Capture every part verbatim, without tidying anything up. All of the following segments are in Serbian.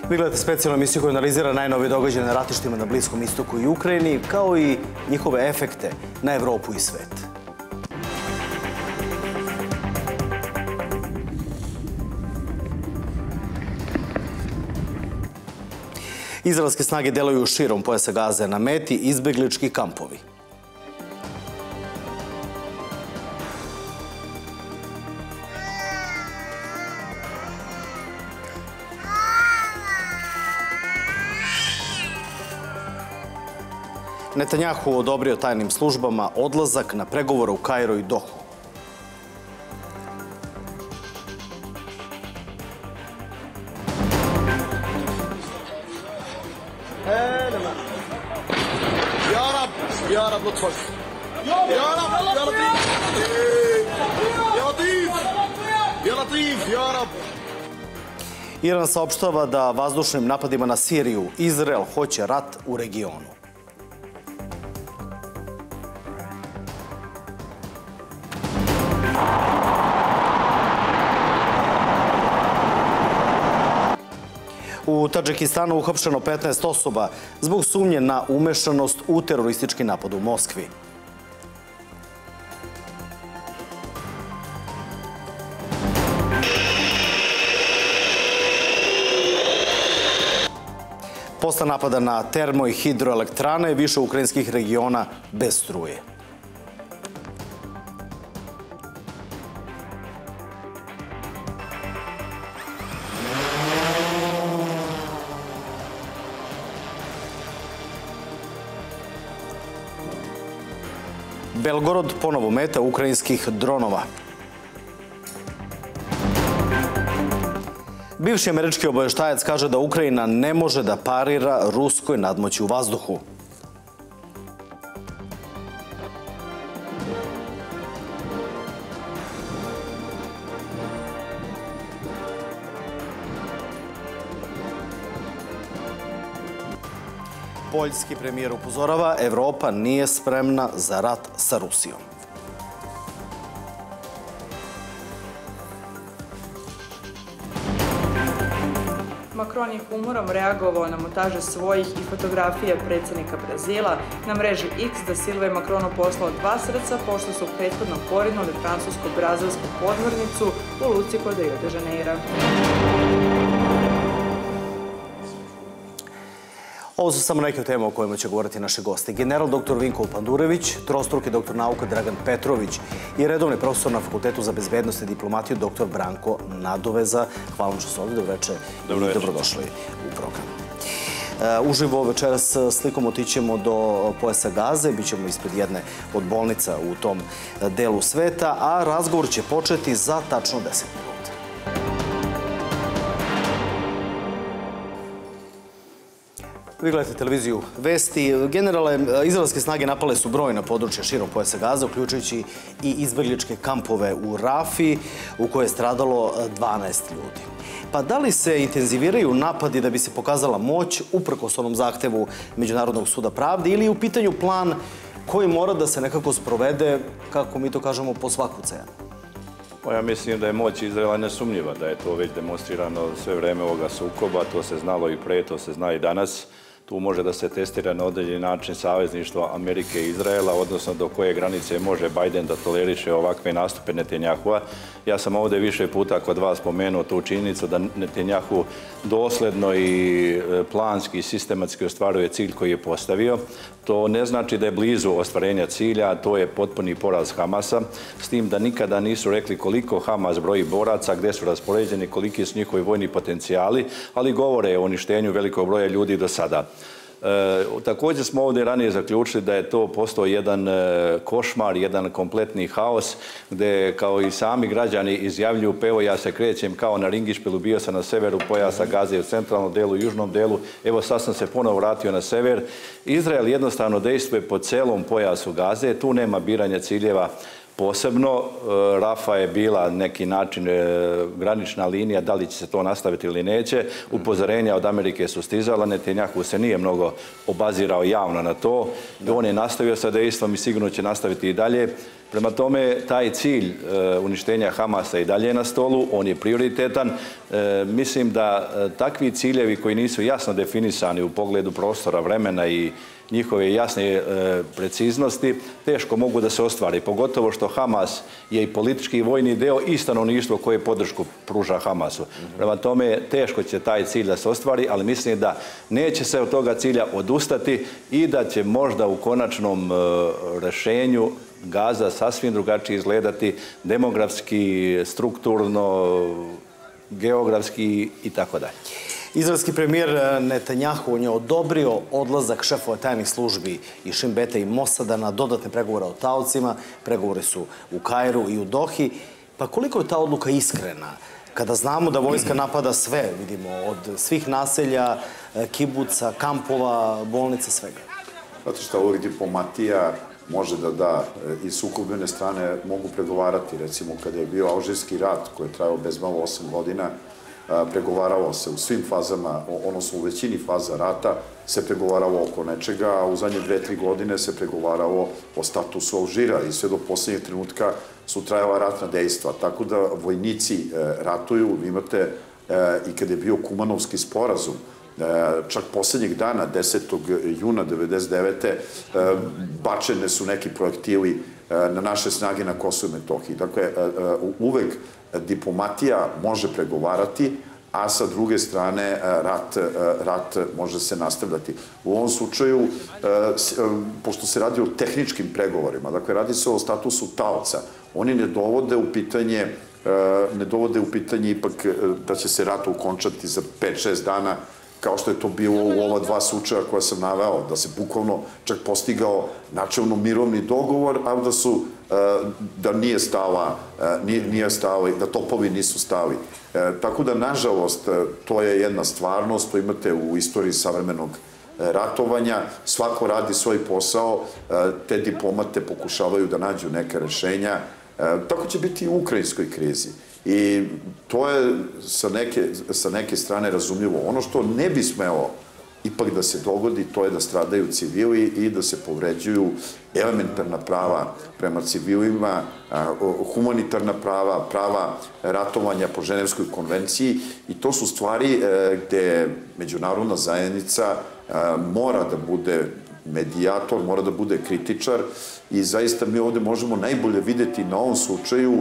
Vi gledate specijalnu emisiju koja analizira najnovije događaje na ratištima na Bliskom istoku i Ukrajini, kao i njihove efekte na Evropu i svet. Izraelske snage deluju širom pojasa Gaze, na meti izbeglički kampovi. Netanjahu odobrio tajnim službama odlazak na pregovore u Kairu i Dohu. Iran saopštava da vazdušnim napadima na Siriju Izrael hoće rat u regionu. U Tadžikistanu uhapšeno petnaest osoba zbog sumnje na umešanost u teroristički napad u Moskvi. Posle napada na termo- i hidroelektrane, više ukrajinskih regiona bez struje. Belgorod ponovo meta ukrajinskih dronova. Bivši američki obaveštajac kaže da Ukrajina ne može da parira ruskoj nadmoći u vazduhu. Poljski premijer upozorava, Evropa nije spremna za rat sa Rusijom. Macron je humorom reagovao na montaže svojih i fotografije predsjednika Brazila. Na mreži X da Silva je Macronu poslao dva srca pošto su prethodno porinuli francusko-brazilsku podmornicu u luci kod Rio de Janeira. Ovo su samo neke od tema o kojima će govoriti naši gosti. General doktor Vinko Pandurević, trostruki doktor nauka Dragan Petrović i redovni profesor na Fakultetu za bezbednost i diplomatiju doktor Branko Nadoveza. Hvala vam što ste ovdje, dobroveče i dobrodošli u program. Uživo večeras slikom otićemo do pojasa Gaze, bit ćemo ispred jedne od bolnica u tom delu sveta, a razgovor će početi za tačno deset minuta. Vi gledate televiziju Vesti. Generale, izraelske snage napale su brojna područja širom pojasa Gaze, uključujući i izbegličke kampove u Rafi, u koje je stradalo dvanaest ljudi. Pa da li se intenziviraju napadi da bi se pokazala moć uprkos onom zahtevu Međunarodnog suda pravde ili je u pitanju plan koji mora da se nekako sprovede, kako mi to kažemo, po svaku cenu? Ja mislim da je moć Izraela nesumnjiva, da je to već demonstrirano sve vreme ovoga sukoba, to se znalo i pre, to se zna i danas. Tu može da se testira na određeni način savezništva Amerike i Izraela, odnosno do koje granice može Biden da toleriše ovakve nastupe Netanjahua. Ja sam ovdje više puta kod vas spomenuo tu činjenicu da Netanjahu dosledno i planski i sistematski ostvaruje cilj koji je postavio. To ne znači da je blizu ostvarenja cilja, to je potpuni poraz Hamasa, s tim da nikada nisu rekli koliko Hamas broji boraca, gde su raspoređeni, koliki su njihovi vojni potencijali, ali govore o uništenju velikog broja ljudi do sada. E, također smo ovdje ranije zaključili da je to postao jedan e, košmar, jedan kompletni haos, gdje kao i sami građani izjavljuju, pa evo ja se krećem kao na ringišpilu, bio sam na severu pojasa Gaze, u centralnom delu, južnom delu, evo sad sam se ponovo vratio na sever. Izrael jednostavno dejstvuje po celom pojasu Gaze, tu nema biranja ciljeva posebno. Rafa je bila neki način granična linija, da li će se to nastaviti ili neće. Upozorenja od Amerike su stizala, Netanjahu se nije mnogo obazirao javno na to. On je nastavio sa dejstvom i sigurno će nastaviti i dalje. Prema tome, taj cilj uništenja Hamasa i dalje je na stolu, on je prioritetan. Mislim da takvi ciljevi koji nisu jasno definisani u pogledu prostora, vremena i njihove jasne preciznosti, teško mogu da se ostvari. Pogotovo što Hamas je i politički i vojni deo i stanovništvo koje podršku pruža Hamasu. Prema tome, teško će taj cilj da se ostvari, ali mislim da neće se od toga cilja odustati i da će možda u konačnom rešenju Gaza sasvim drugačije izgledati demografski, strukturno, geografski i tako dalje. Izraelski premijer Netanjahu, on je odobrio odlazak šefova tajnih službi i Šin Beta i Mosada na dodatne pregovore o taocima. Pregovore su u Kairu i u Dohi. Pa koliko je ta odluka iskrena? Kada znamo da vojska napada sve, vidimo, od svih naselja, kibuca, kampova, bolnica, svega. Zato što uvijek diplomatija može da da i sukobljene strane mogu pregovarati. Recimo, kada je bio Alžirski rat, koji je trajao bez malo osam godina, pregovaralo se u svim fazama, odnosno u većini faza rata, se pregovaralo oko nečega, a u zadnje dve, tri godine se pregovaralo o statusu Alžira i sve do posljednjeg trenutka su trajala ratna dejstva. Tako da vojnici ratuju, vi imate i kada je bio Kumanovski sporazum, čak posljednjeg dana, desetog juna devedeset devete bačene su neki projektili na naše snage na Kosovo i Metohiji. Dakle, uvek diplomatija može pregovarati, a sa druge strane rat, rat može se nastavljati. U ovom slučaju, pošto se radi o tehničkim pregovorima, dakle, radi se o statusu taoca, oni ne dovode u pitanje, ne dovode u pitanje ipak da će se rat ukončati za pet šest dana, kao što je to bilo u ova dva slučaja koja sam naveo, da se bukvalno čak postigao načelno mirovni dogovor, a da su, da nije stala, nije stala, da topovi nisu stali. Tako da, nažalost, to je jedna stvarnost, to imate u istoriji savremenog ratovanja, svako radi svoj posao, te diplomate pokušavaju da nađu neka rešenja. Tako će biti i u ukrajinskoj krizi. I to je sa neke, sa neke strane razumljivo. Ono što ne bi smelo ipak da se dogodi, to je da stradaju civili i da se povređuju elementarna prava prema civilima, humanitarna prava, prava ratovanja po Ženevskoj konvenciji, i to su stvari gde međunarodna zajednica mora da bude medijator, mora da bude kritičar, i zaista mi ovde možemo najbolje videti na ovom slučaju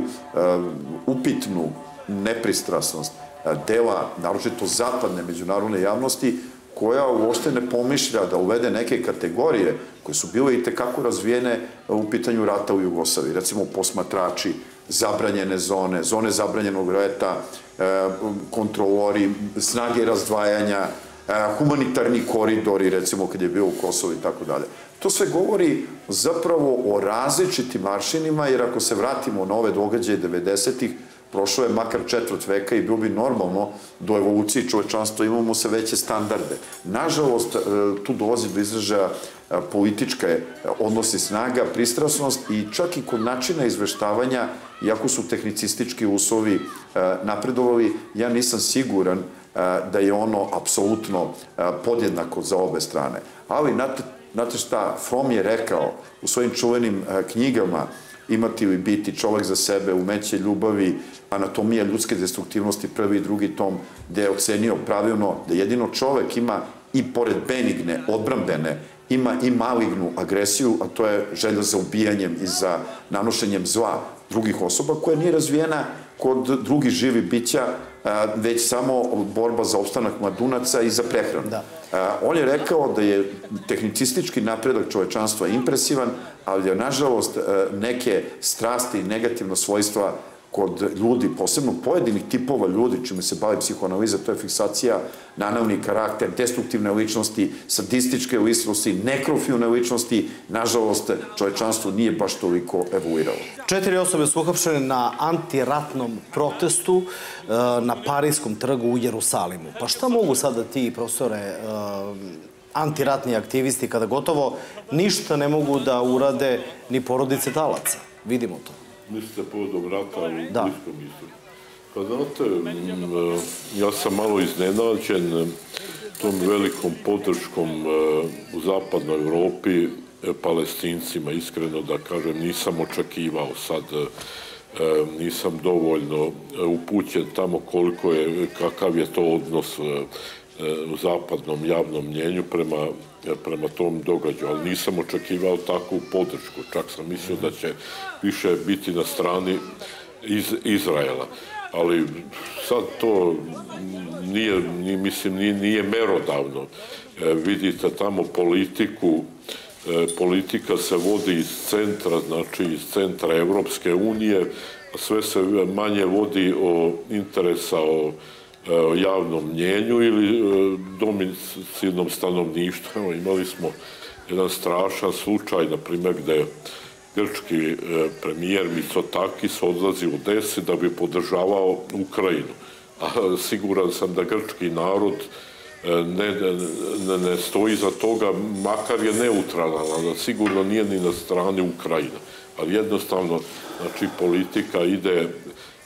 upitnu nepristrasnost dela, naročito zapadne međunarodne javnosti, koja uopšte ne pomišlja da uvede neke kategorije koje su bile i tekako razvijene u pitanju rata u Jugoslaviji. Recimo, posmatrači, zabranjene zone, zone zabranjenog rata, kontrolori, snage razdvajanja, humanitarni koridori, recimo kad je bio u Kosovo i tako dalje. To sve govori zapravo o različitim aršinima, jer ako se vratimo na ove događaje devedesetih, prošlo je makar četvrt veka i bilo bi normalno do evolucije čovečanstva imamo se veće standarde. Nažalost, tu dolazi do izražaja političke odnosi snaga, pristrasnost, i čak i kod načina izveštavanja, iako su tehnicistički uslovi napredovali, ja nisam siguran da je ono apsolutno podjednako za obe strane. Ali, znate šta, Fromm je rekao u svojim čuvenim knjigama Imati ili biti, čovek za sebe, umeće ljubavi, anatomija ljudske destruktivnosti, prvi i drugi tom, gde je ocenio pravilno da jedino čovek ima i pored benigne, odbrambene, ima i malignu agresiju, a to je želja za ubijanjem i za nanošenjem zla drugih osoba, koja nije razvijena kod drugih živih bića, već samo borba za opstanak mladunaca i za prehranu. On je rekao da je tehnicistički napredak čovečanstva impresivan, ali je, nažalost, neke strasti i negativna svojstva kod ljudi, posebno pojedinih tipova ljudi, čime se bavi psihoanaliza, to je fiksacija na analni karakter, destruktivne ličnosti, sadističke ličnosti, nekrofilne ličnosti, nažalost, čovečanstvo nije baš toliko evoluiralo. Četiri osobe su uhapšene na antiratnom protestu na Parijskom trgu u Jerusalimu. Pa šta mogu sada ti, profesore, antiratni aktivisti, kada gotovo ništa ne mogu da urade ni porodice talaca? Vidimo to. Mislite povodom rata u Bliskom istoku? Pa znate, ja sam malo iznenađen tom velikom podrškom u zapadnoj Evropi Palestincima. Iskreno da kažem, nisam očekivao sad, nisam dovoljno upućen tamo koliko je, kakav je to odnos u zapadnom javnom mnjenju prema, prema tom događaju, ali nisam očekivao takvu podršku. Čak sam mislio da će više biti na strani iz Izraela. Ali sad to nije, nije, mislim, nije, nije merodavno. E, vidite tamo politiku, e, politika se vodi iz centra, znači iz centra Evropske unije, a sve se manje vodi o interesa o, o javnom mnjenju ili e, domicilnom stanovništvu. Evo, imali smo jedan strašan slučaj, na primjer, gde grčki premijer Mitsotakis odlazi u Desi da bi podržavao Ukrajinu. A siguran sam da grčki narod ne, ne, ne stoji za toga, makar je neutralan, ali sigurno nije ni na strani Ukrajine. Ali jednostavno, znači, politika ide e,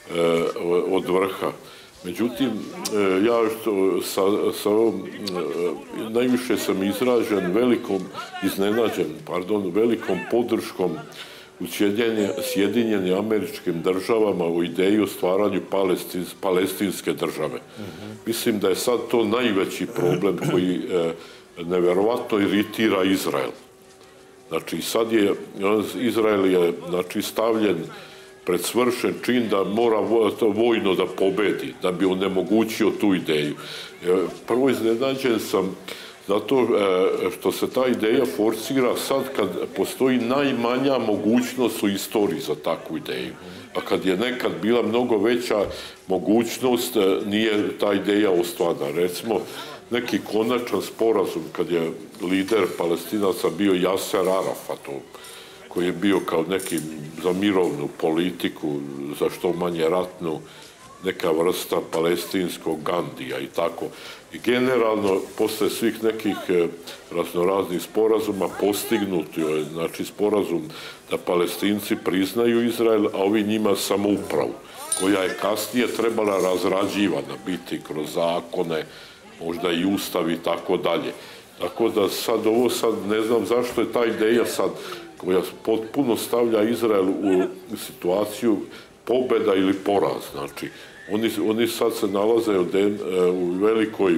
od vrha. Međutim, ja što sa, sa ovom, najviše sam izražen velikom, iznenađen, pardon, velikom podrškom u Sjedinjenim Američkim Državama u ideji o stvaranju palestins, palestinske države. Uh-huh. Mislim da je sad to najveći problem koji e, neverovatno iritira Izrael. Znači, sad je, Izrael je, znači, stavljen pred svršen čin da mora vojno da pobedi, da bi onemogućio tu ideju. Prvo iznenađen sam zato što se ta ideja forsira sad kad postoji najmanja mogućnost u istoriji za takvu ideju. A kad je nekad bila mnogo veća mogućnost, nije ta ideja ostvarena. Recimo, neki konačan sporazum kad je lider Palestinaca bio Jaser Arafat, koji je bio kao neki za mirovnu politiku, za što manje ratnu, neka vrsta palestinskog Gandija i tako. I generalno, posle svih nekih raznoraznih sporazuma postignuti je, znači, sporazum da Palestinci priznaju Izrael, a ovi njima samoupravu, koja je kasnije trebala razrađivana biti kroz zakone, možda i ustav i tako dalje. Tako da sad ovo sad ne znam zašto je ta ideja sad koja potpuno stavlja Izrael u situaciju pobeda ili poraz. Znači, oni, oni sad se nalaze u velikoj,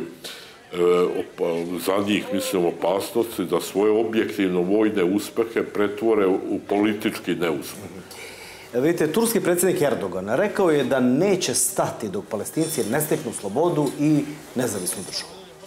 za njih, mislim, opasnosti da svoje objektivno vojne uspehe pretvore u politički neuspeh. Vidite, turski predsjednik Erdogan rekao je da neće stati dok Palestinci ne steknu slobodu i nezavisnu državu.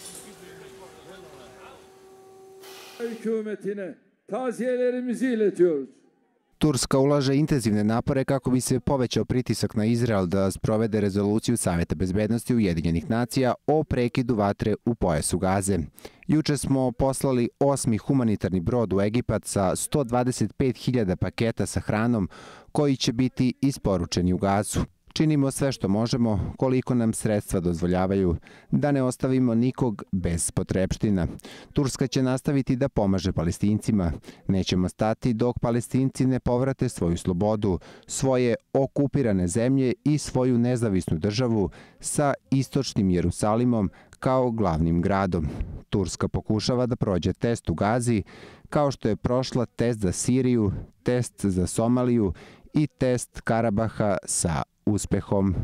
Hükümetine taziyelerimizi iletiyoruz. Turska ulaže intenzivne napore kako bi se povećao pritisak na Izrael da sprovede rezoluciju Saveta bezbednosti Ujedinjenih nacija o prekidu vatre u pojasu Gaze. Juče smo poslali osmi humanitarni brod u Egipat sa sto dvadeset pet hiljada paketa sa hranom koji će biti isporučeni u Gazu. Činimo sve što možemo, koliko nam sredstva dozvoljavaju, da ne ostavimo nikog bez potrepština. Turska će nastaviti da pomaže Palestincima. Nećemo stati dok Palestinci ne povrate svoju slobodu, svoje okupirane zemlje i svoju nezavisnu državu sa istočnim Jerusalimom kao glavnim gradom. Turska pokušava da prođe test u Gazi, kao što je prošla test za Siriju, test za Somaliju i test Karabaha sa uspehom.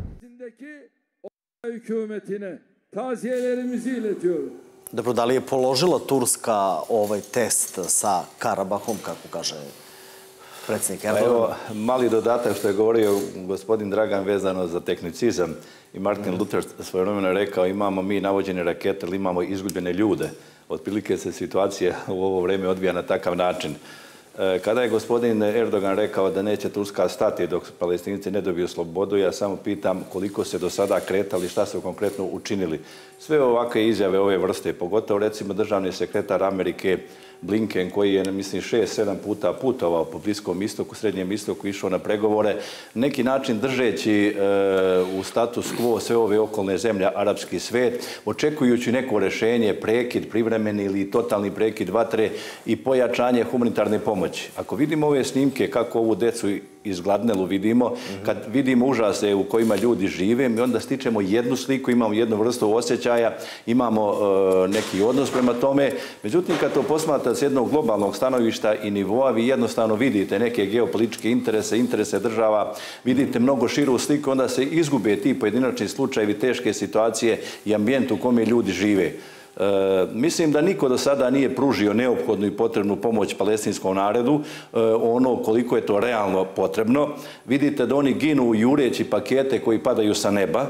Dobro, da li je položila Turska ovaj test sa Karabahom, kako kaže predsjednik Erdogan? Evo, mali dodatak što je govorio gospodin Dragan vezano za tehnicizam. I Martin Luther svojevremeno je rekao, imamo mi navođene rakete, ali imamo izgubljene ljude. Otprilike se situacija u ovo vrijeme odvija na takav način. Kada je gospodin Erdogan rekao da neće Turska stati dok Palestinci ne dobiju slobodu, ja samo pitam koliko se do sada kretali, šta su konkretno učinili. Sve ovakve izjave ove vrste, pogotovo recimo državni sekretar Amerike Blinken, koji je, mislim, šest, sedam puta putovao po Bliskom istoku, Srednjem istoku, išao na pregovore, neki način držeći e, u status quo sve ove okolne zemlje, arapski svet, očekujući neko rešenje, prekid, privremeni ili totalni prekid vatre i pojačanje humanitarne pomoći. Ako vidimo ove snimke, kako ovu decu izgladnelu vidimo, mm-hmm. kad vidimo užase u kojima ljudi žive, mi onda stičemo jednu sliku, imamo jednu vrstu osjećaja osjećaja, imamo neki odnos prema tome. Međutim, kad to posmatrate s jednog globalnog stanovišta i nivoa, vi jednostavno vidite neke geopolitičke interese, interese država, vidite mnogo širu sliku, onda se izgube ti pojedinačni slučajevi, teške situacije i ambijent u kome ljudi žive. E, mislim da niko do sada nije pružio neophodnu i potrebnu pomoć palestinskom narodu, e, ono koliko je to realno potrebno. Vidite da oni ginu jureći pakete koji padaju sa neba,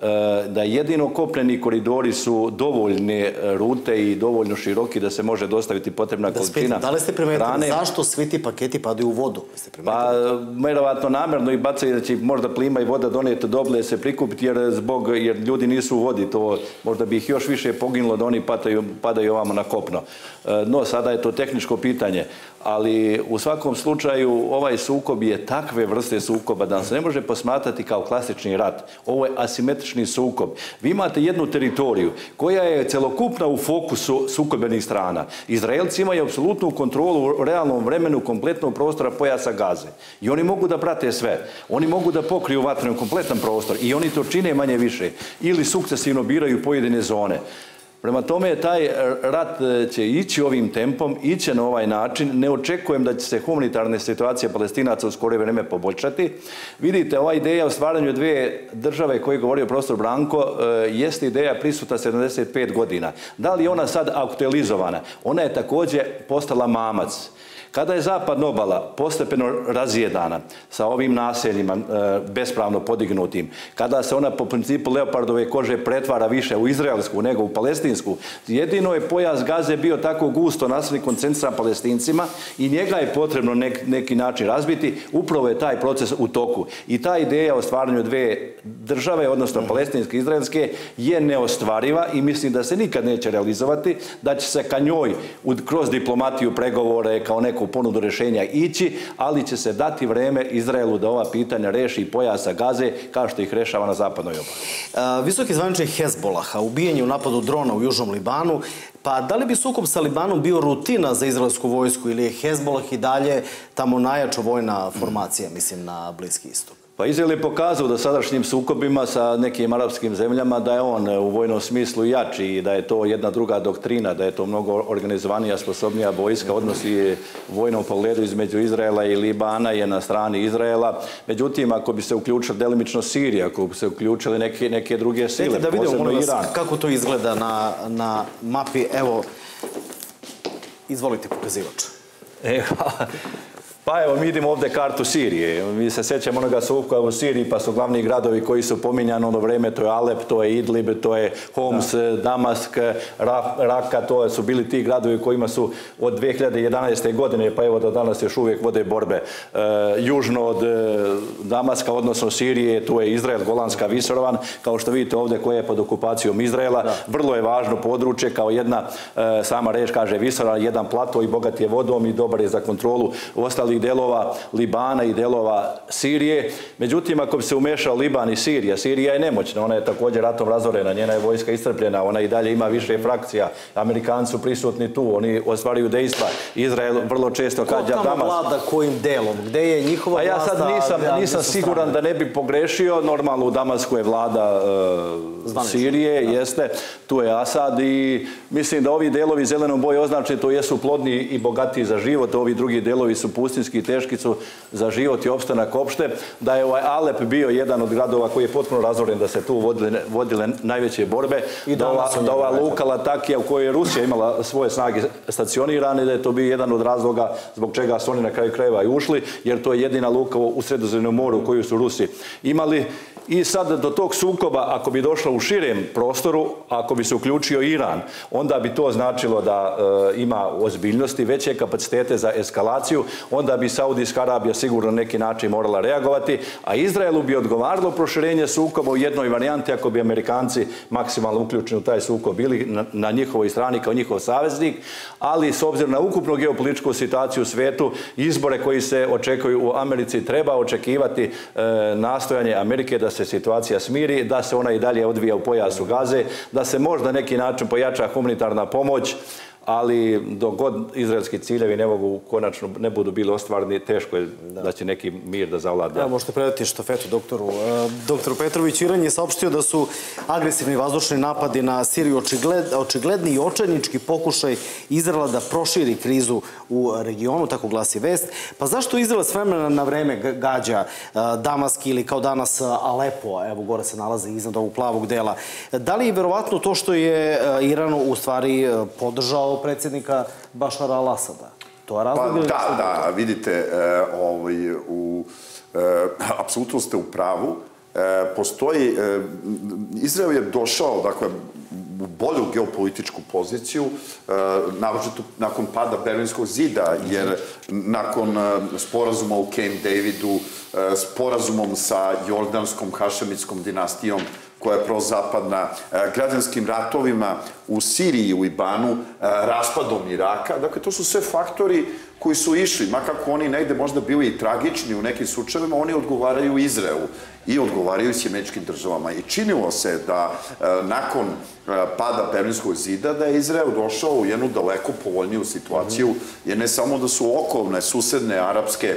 da jedino kopneni koridori su dovoljne rute i dovoljno široki da se može dostaviti potrebna količina. Da li ste primetili zašto svi ti paketi padaju u vodu? Pa, vjerovatno namjerno i bacaju da će možda plima i voda donijeti doble se prikupiti jer, zbog, jer ljudi nisu u vodi. To možda bi ih još više poginulo da oni padaju, padaju ovamo na kopno. No, sada je to tehničko pitanje. Ali u svakom slučaju ovaj sukob je takve vrste sukoba da se ne može posmatrati kao klasični rat. Ovo je asimetrični sukob. Vi imate jednu teritoriju koja je celokupna u fokusu sukobenih strana. Izraelci imaju apsolutnu kontrolu u realnom vremenu kompletnog prostora pojasa Gaze. I oni mogu da prate sve. Oni mogu da pokriju vatrenom kompletan prostor i oni to čine manje više. Ili sukcesivno biraju pojedine zone. Prema tome, taj rat će ići ovim tempom, ići na ovaj način. Ne očekujem da će se humanitarne situacije Palestinaca u skoro vrijeme poboljšati. Vidite, ova ideja o stvaranju dvije države koje je govorio profesor Branko jeste ideja prisuta sedamdeset pet godina. Da li je ona sad aktualizovana? Ona je također postala mamac. Kada je zapadna obala postepeno razjedana sa ovim naseljima e, bespravno podignutim, kada se ona po principu leopardove kože pretvara više u izraelsku nego u palestinsku, jedino je pojas Gaze bio tako gusto naseljen koncentrisan Palestincima i njega je potrebno nek, neki način razbiti. Upravo je taj proces u toku. I ta ideja o stvaranju dve države, odnosno palestinske i izraelske, je neostvariva i mislim da se nikad neće realizovati, da će se ka njoj kroz diplomatiju, pregovore, kao neku ponudu rješenja ići, ali će se dati vreme Izraelu da ova pitanja reši pojasa Gaze kao što ih rešava na zapadnoj obali. Visoki zvaničnik Hezbolaha, ubijen je u napadu drona u južnom Libanu, pa da li bi sukob sa Libanom bio rutina za izraelsku vojsku ili je Hezbolah i dalje tamo najjača vojna formacija, mislim, na Bliski istok? Pa Izrael je pokazao da sadašnjim sukobima sa nekim arapskim zemljama da je on u vojnom smislu jači i da je to jedna druga doktrina, da je to mnogo organizovanija, sposobnija vojska. Odnosi u vojnom pogledu između Izraela i Libana je na strani Izraela. Međutim, ako bi se uključila delimično Sirija, ako bi se uključile neke, neke druge sile, Dajte da vidimo, posebno molim vas, Iran. kako to izgleda na, na mapi. Evo, izvolite pokazivač. E, hvala. Pa evo, mi vidimo ovdje kartu Sirije. Mi se sjećamo onoga sukoba u Siriji, pa su glavni gradovi koji su pominjani ono vrijeme, to je Alep, to je Idlib, to je Homs, da. Damask, Raka, to su bili ti gradovi kojima su od dvije hiljade jedanaeste. godine, pa evo do danas još uvijek vode borbe. E, južno od Damaska, odnosno Sirije, tu je Izrael, Golanska visoravan, kao što vidite ovdje koja je pod okupacijom Izraela. Da. Vrlo je važno područje, kao jedna, e, sama reč kaže visoravan, jedan plato i bogat je vodom i dobar je za kontrolu ostalih delova Libana i delova Sirije. Međutim, ako bi se umešao Liban i Sirija, Sirija je nemoćna, ona je također ratom razorena, njena je vojska iscrpljena, ona i dalje ima više frakcija, Amerikanci su prisutni tu, oni ostvaruju dejstva, Izrael vrlo često kađa Damas. Ko tamo vlada kojim delom? Gde je njihova vlada? A ja sad nisam, nisam siguran da ne bi pogrešio, normalno u Damasku je vlada uh, Sirije, da. Jeste, tu je Asad i mislim da ovi delovi zelenom boje označeni, to jesu plodni i bogatiji za život, ovi drugi delovi su pustinski i teški su za život i opstanak opšte, da je ovaj Alep bio jedan od gradova koji je potpuno razoren, da se tu vodile, vodile najveće borbe, i da ova, da ova luka Latakija u kojoj je Rusija imala svoje snage stacionirane, da je to bio jedan od razloga zbog čega su oni na kraju krajeva i ušli, jer to je jedina luka u Sredozemnom moru koju su Rusi imali. I sad do tog sukoba, ako bi došlo u širem prostoru, ako bi se uključio Iran, onda bi to značilo da e, ima ozbiljnosti, veće kapacitete za eskalaciju, onda bi Saudijska Arabija sigurno na neki način morala reagovati, a Izraelu bi odgovaralo proširenje sukoba u jednoj varijanti ako bi Amerikanci maksimalno uključeni u taj sukob bili na, na njihovoj strani kao njihov saveznik, ali s obzirom na ukupnu geopolitičku situaciju u svijetu, izbore koji se očekuju u Americi, treba očekivati e, nastojanje Amerike da se situacija smiri, da se ona i dalje odvija u pojasu Gaze, da se možda neki način pojača humanitarna pomoć, ali dok god izraelski ciljevi ne mogu konačno ne budu bili ostvareni, teško je da će neki mir da zavlada. Evo, možete predati štafetu doktoru. Doktor Petrović, Iran je saopštio da su agresivni vazdušni napadi na Siriju očigledni i očajnički pokušaj Izraela da proširi krizu u regionu, tako glasi vest. Pa zašto Izrael s vremena na vreme gađa Damask ili kao danas Alepo, evo gore se nalazi iznad ovog plavog dela? Da li je verovatno to što je Iran u stvari podržao predsjednika Bašara al-Asada? To je razlog ili... Da, da, vidite, apsolutno ste u pravu. Postoji, Izrael je došao, dakle, u bolju geopolitičku poziciju, naročito nakon pada Berlinskog zida, jer nakon sporazuma u Camp Davidu, sporazumom sa jordanskom hašemitskom dinastijom, koja je prozapadna, građanskim ratovima u Siriji i u Libanu, raspadom Iraka. Dakle, to su sve faktori koji su išli, makako oni negde možda bili i tragični u nekim slučajevima, oni odgovaraju Izraelu i odgovaraju s Američkim državama. I činilo se da nakon pada Berlinskog zida da je Izrael došao u jednu daleko povoljniju situaciju, jer ne samo da su okolne, susedne arapske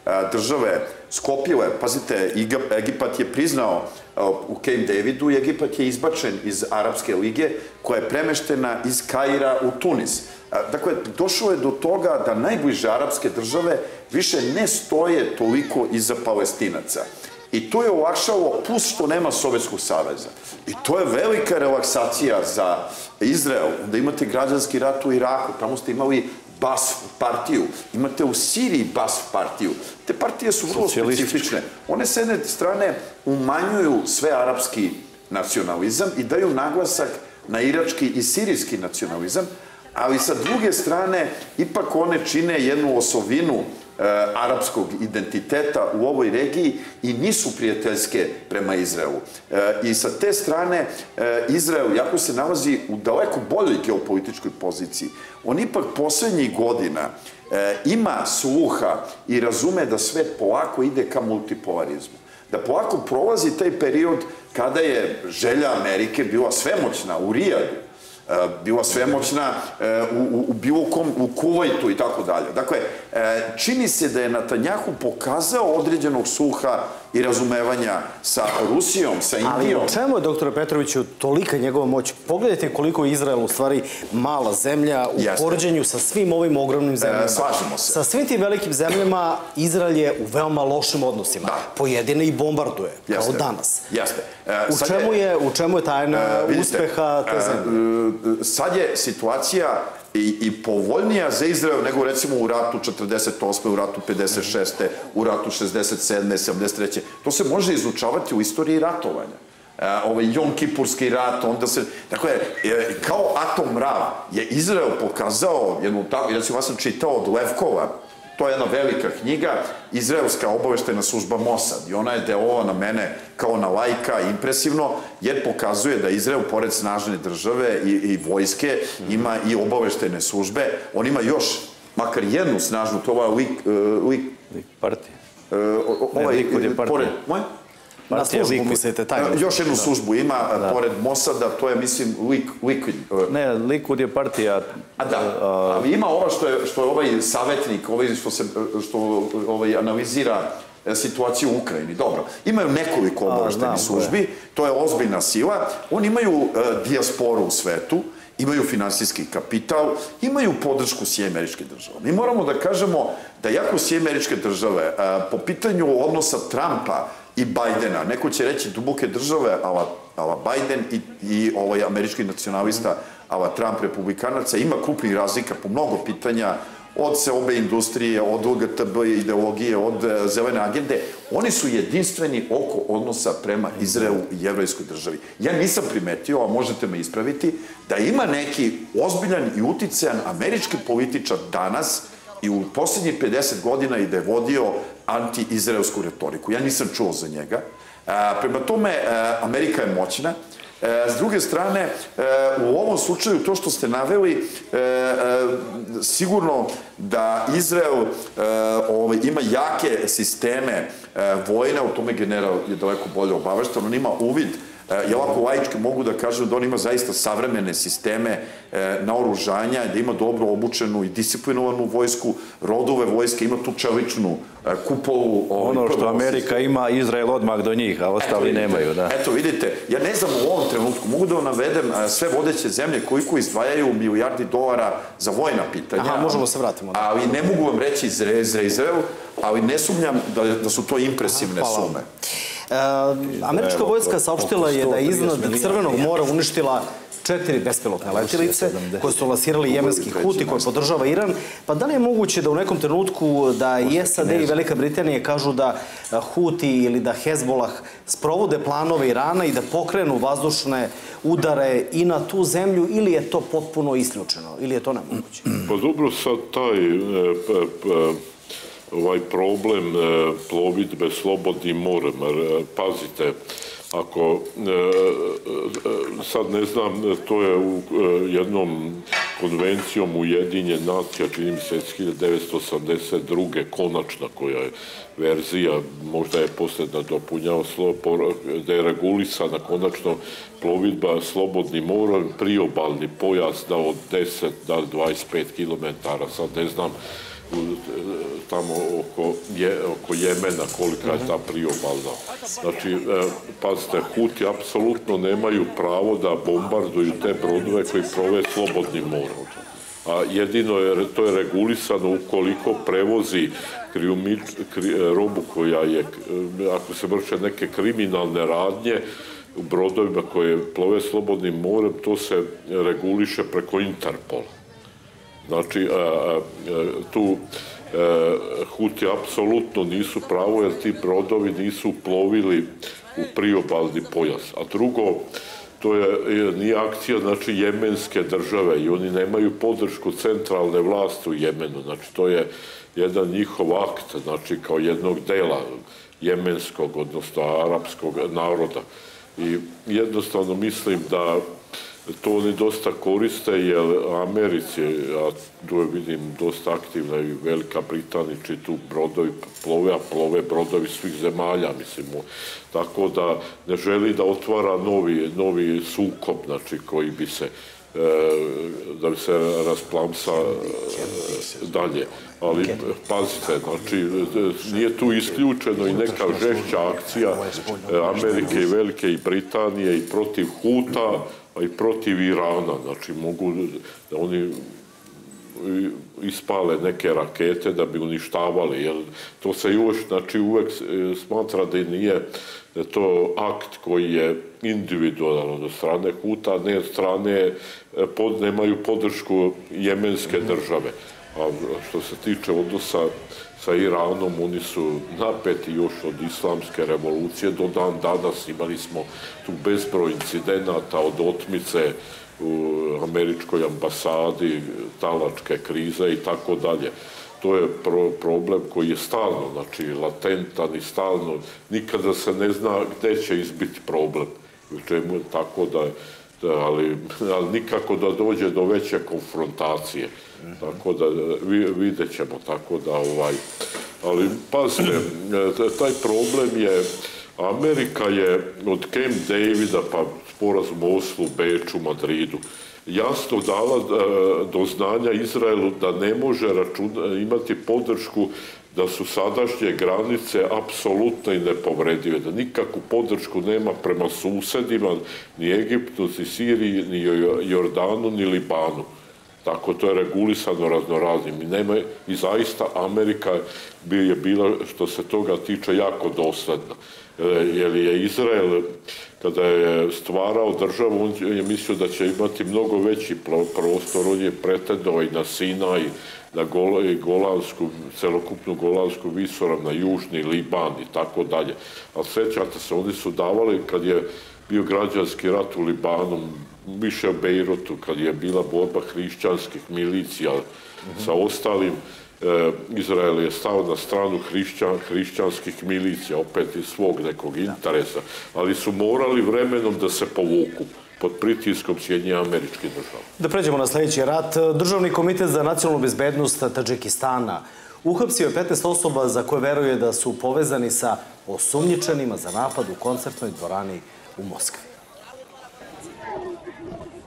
države sklopile, pazite, Egipat je priznao u Camp Davidu i Egipat je izbačen iz Arapske lige koja je premeštena iz Kaira u Tunis. Dakle, došlo je do toga da najbliže arapske države više ne stoje toliko iza Palestinaca. I to je olakšalo, plus što nema Sovjetskog saveza. I to je velika relaksacija za Izrael. Onda imate građanski rat u Iraku, tamo ste imali Basf partiju, imate u Siriji Basf partiju. Te partije su vrlo specifične. One s jedne strane umanjuju sve arapski nacionalizam i daju naglasak na irački i sirijski nacionalizam, ali sa druge strane ipak one čine jednu osovinu arapskog identiteta u ovoj regiji i nisu prijateljske prema Izraelu. I sa te strane Izrael, jako se nalazi u daleko boljoj geopolitičkoj poziciji, on ipak poslednjih godina ima sluha i razume da svet polako ide ka multipolarizmu. Da polako prolazi taj period kada je želja Amerike bila svemoćna u Rijadu, bila svemoćna u bilo kom, u Kuvajtu i tako dalje. Dakle, čini se da je Netanjahu pokazao određenog sluha i razumevanja sa Rusijom, sa Indijom. Ali u čemu je, doktore Petroviću, tolika njegova moć? Pogledajte koliko je Izrael u stvari mala zemlja u poređenju sa svim ovim ogromnim zemljama. Slažemo se. Sa svim tim velikim zemljama Izrael je u veoma lošim odnosima. Pojedine i bombarduje, kao danas. Jeste. U čemu je tajna uspeha te zemlje? Sad je situacija i povoljnija za Izrael nego recimo u ratu četrdeset osme, u ratu pedeset šeste, u ratu šezdeset sedme, sedamdeset treće. To se može izučavati u istoriji ratovanja. Ovaj Jom-Kipurski rat, onda se... Dakle, kao atom mrav je Izrael pokazao jednu tako... Recimo, ja sam čitao od Levkova, to je jedna velika knjiga, Izraelska obaveštena služba Mossad. I ona je delovala na mene kao na lajka, impresivno, jer pokazuje da Izrael, pored snažne države i vojske, ima i obaveštene službe. On ima još, makar jednu snažnu, to je lik... Lik partije. Ne, Likud je partije. Moje? Na službu, mislite, tajnu. Još jednu službu ima, pored Mossada, to je, mislim, Likud. Ne, Likud je partija... A da, ali ima ova što je ovaj savjetnik, ovaj što analizira situaciju u Ukrajini. Dobro, imaju nekoliko obaveštenih službi, to je ozbiljna sila, oni imaju dijasporu u svetu, imaju finansijski kapital, imaju podršku Sjedinjenih Američkih Država. Mi moramo da kažemo da jako Sjedinjene Američke Države po pitanju odnosa Trumpa i Bajdena, neko će reći duboke države, ala Bajden i američki nacionalista, ala Trump republikanaca, ima krupnih razlika po mnogo pitanja, od seobe industrije, od L G T B ideologije, od zelene agende. Oni su jedinstveni oko odnosa prema Izraelu i jevrejskoj državi. Ja nisam primetio, a možete me ispraviti, da ima neki ozbiljan i uticajan američki političar danas i u posljednjih pedeset godina i da je vodio anti-izraelsku retoriku. Ja nisam čuo za njega. Prema tome, Amerika je moćna. S druge strane, u ovom slučaju, to što ste naveli, sigurno da Izrael ima jake sisteme vojne, o tome general je daleko bolje obavešten, on ima uvid Ja ovako laički mogu da kažem da on ima zaista savremene sisteme naoružanja, da ima dobro obučenu i disciplinovanu vojsku, rodove vojske, ima tu čeličnu kupolu. Ono što Amerika ima, Izrael odmah do njih, a ostali nemaju. Eto, vidite, ja ne znam u ovom trenutku, mogu da vam navedem sve vodeće zemlje koliko izdvajaju milijardi dolara za vojna pitanja. Aha, možemo se vratimo. Ali ne mogu vam reći za Izrael, ali ne sumnjam da su to impresivne sume. Američka vojska saopštila je da je iznad Crvenog mora uništila četiri bespilotne letilice koje su lansirali jemenski Huti koje podržava Iran. Pa da li je moguće da u nekom trenutku da i S A D i Velika Britanija kažu da Huti ili da Hezbolah sprovode planove Irana i da pokrenu vazdušne udare i na tu zemlju, ili je to potpuno isključeno, ili je to nemoguće? Pa dobro, sad taj ovaj problem plovidbe slobodnim morem, pazite, ako, sad ne znam, to je u jednom konvencijom Ujedinjenih nacija, čini mi se hiljadu devetsto osamdeset druge konačna koja je verzija, možda je posljedna dopunjava, da je regulisana konačno plovidba slobodnim morem, priobalni pojas da od deset do dvadeset pet kilometara, sad ne znam, tamo oko Jemena kolika je ta priobalna. Znači, pazite, Huti apsolutno nemaju pravo da bombarduju te brodove koji plove slobodnim morom. A jedino je, to je regulisano ukoliko prevozi robu koja je, ako se vrše neke kriminalne radnje u brodovima koje plove slobodnim morem, to se reguliše preko Interpola. Znači, tu Huti apsolutno nisu pravo jer ti brodovi nisu plovili u priobalni pojas. A drugo, to je, nije akcija, znači, jemenske države i oni nemaju podršku centralne vlasti u Jemenu. Znači, to je jedan njihov akt, znači, kao jednog dela jemenskog, odnosno arapskog naroda. I jednostavno mislim da to oni dosta koriste, jer Americi, a tu je vidim dosta aktivna i Velika Britanija, či tu brodovi plove, a plove brodovi svih zemalja, mislimo. Tako da ne želi da otvara novi sukob, znači, koji bi se, da bi se rasplamsa dalje. Ali, pazite, znači, nije tu isključeno i neka žešća akcija Amerike i Velike i Britanije i protiv Huta, a i protiv Irana. Znači, mogu da oni ispale neke rakete da bi uništavali, jer to se još, znači, uvek smatra da nije to akt koji je individualan od strane Huta, ne od strane, nemaju podršku jemenske države. A što se tiče odnosa sa Iranom, oni su napeti još od islamske revolucije do dan danas. Imali smo tu bezbroj incidenata od otmice u američkoj ambasadi, talačke krize i tako dalje. To je problem koji je stalno, znači latentan i stalno. Nikada se ne zna gde će izbiti problem. Tako da, ali nikako da dođe do veće konfrontacije. Tako da vidjet ćemo, tako da ovaj... Ali pazite, taj problem je, Amerika je od Camp Davida pa sporazum o Oslu, Beču, Madridu, jasno dala do znanja Izraelu da ne može imati podršku da su sadašnje granice apsolutno i nepovredive, da nikakvu podršku nema prema susedima, ni Egiptu, ni Siriji, ni Jordanu, ni Libanu. Tako to je regulisano raznoraznim. I zaista Amerika je bila, što se toga tiče, jako dosledna. Jer je Izrael, kada je stvarao državu, on je mislio da će imati mnogo veći prostor, on je pretendovao i na Sinaj, na Golansku, celokupnu Golansku visoravan, na Južni Liban i tako dalje. Ali sećate se, oni su davali, kad je bio građanski rat u Libanu, više u Bejrutu, kad je bila borba hrišćanskih milicija sa ostalim, Izrael je stao na stranu hrišćanskih milicija, opet iz svog nekog interesa, ali su morali vremenom da se povuku pod pritiskom Sjedinjenih Američkih Država. Da pređemo na sljedeći rat. Državni komitet za nacionalnu bezbednost Tadžikistana uhapsio je petnaest osoba za koje veruje da su povezani sa osumnjičenima za napad u koncertnoj dvorani u Moskvi.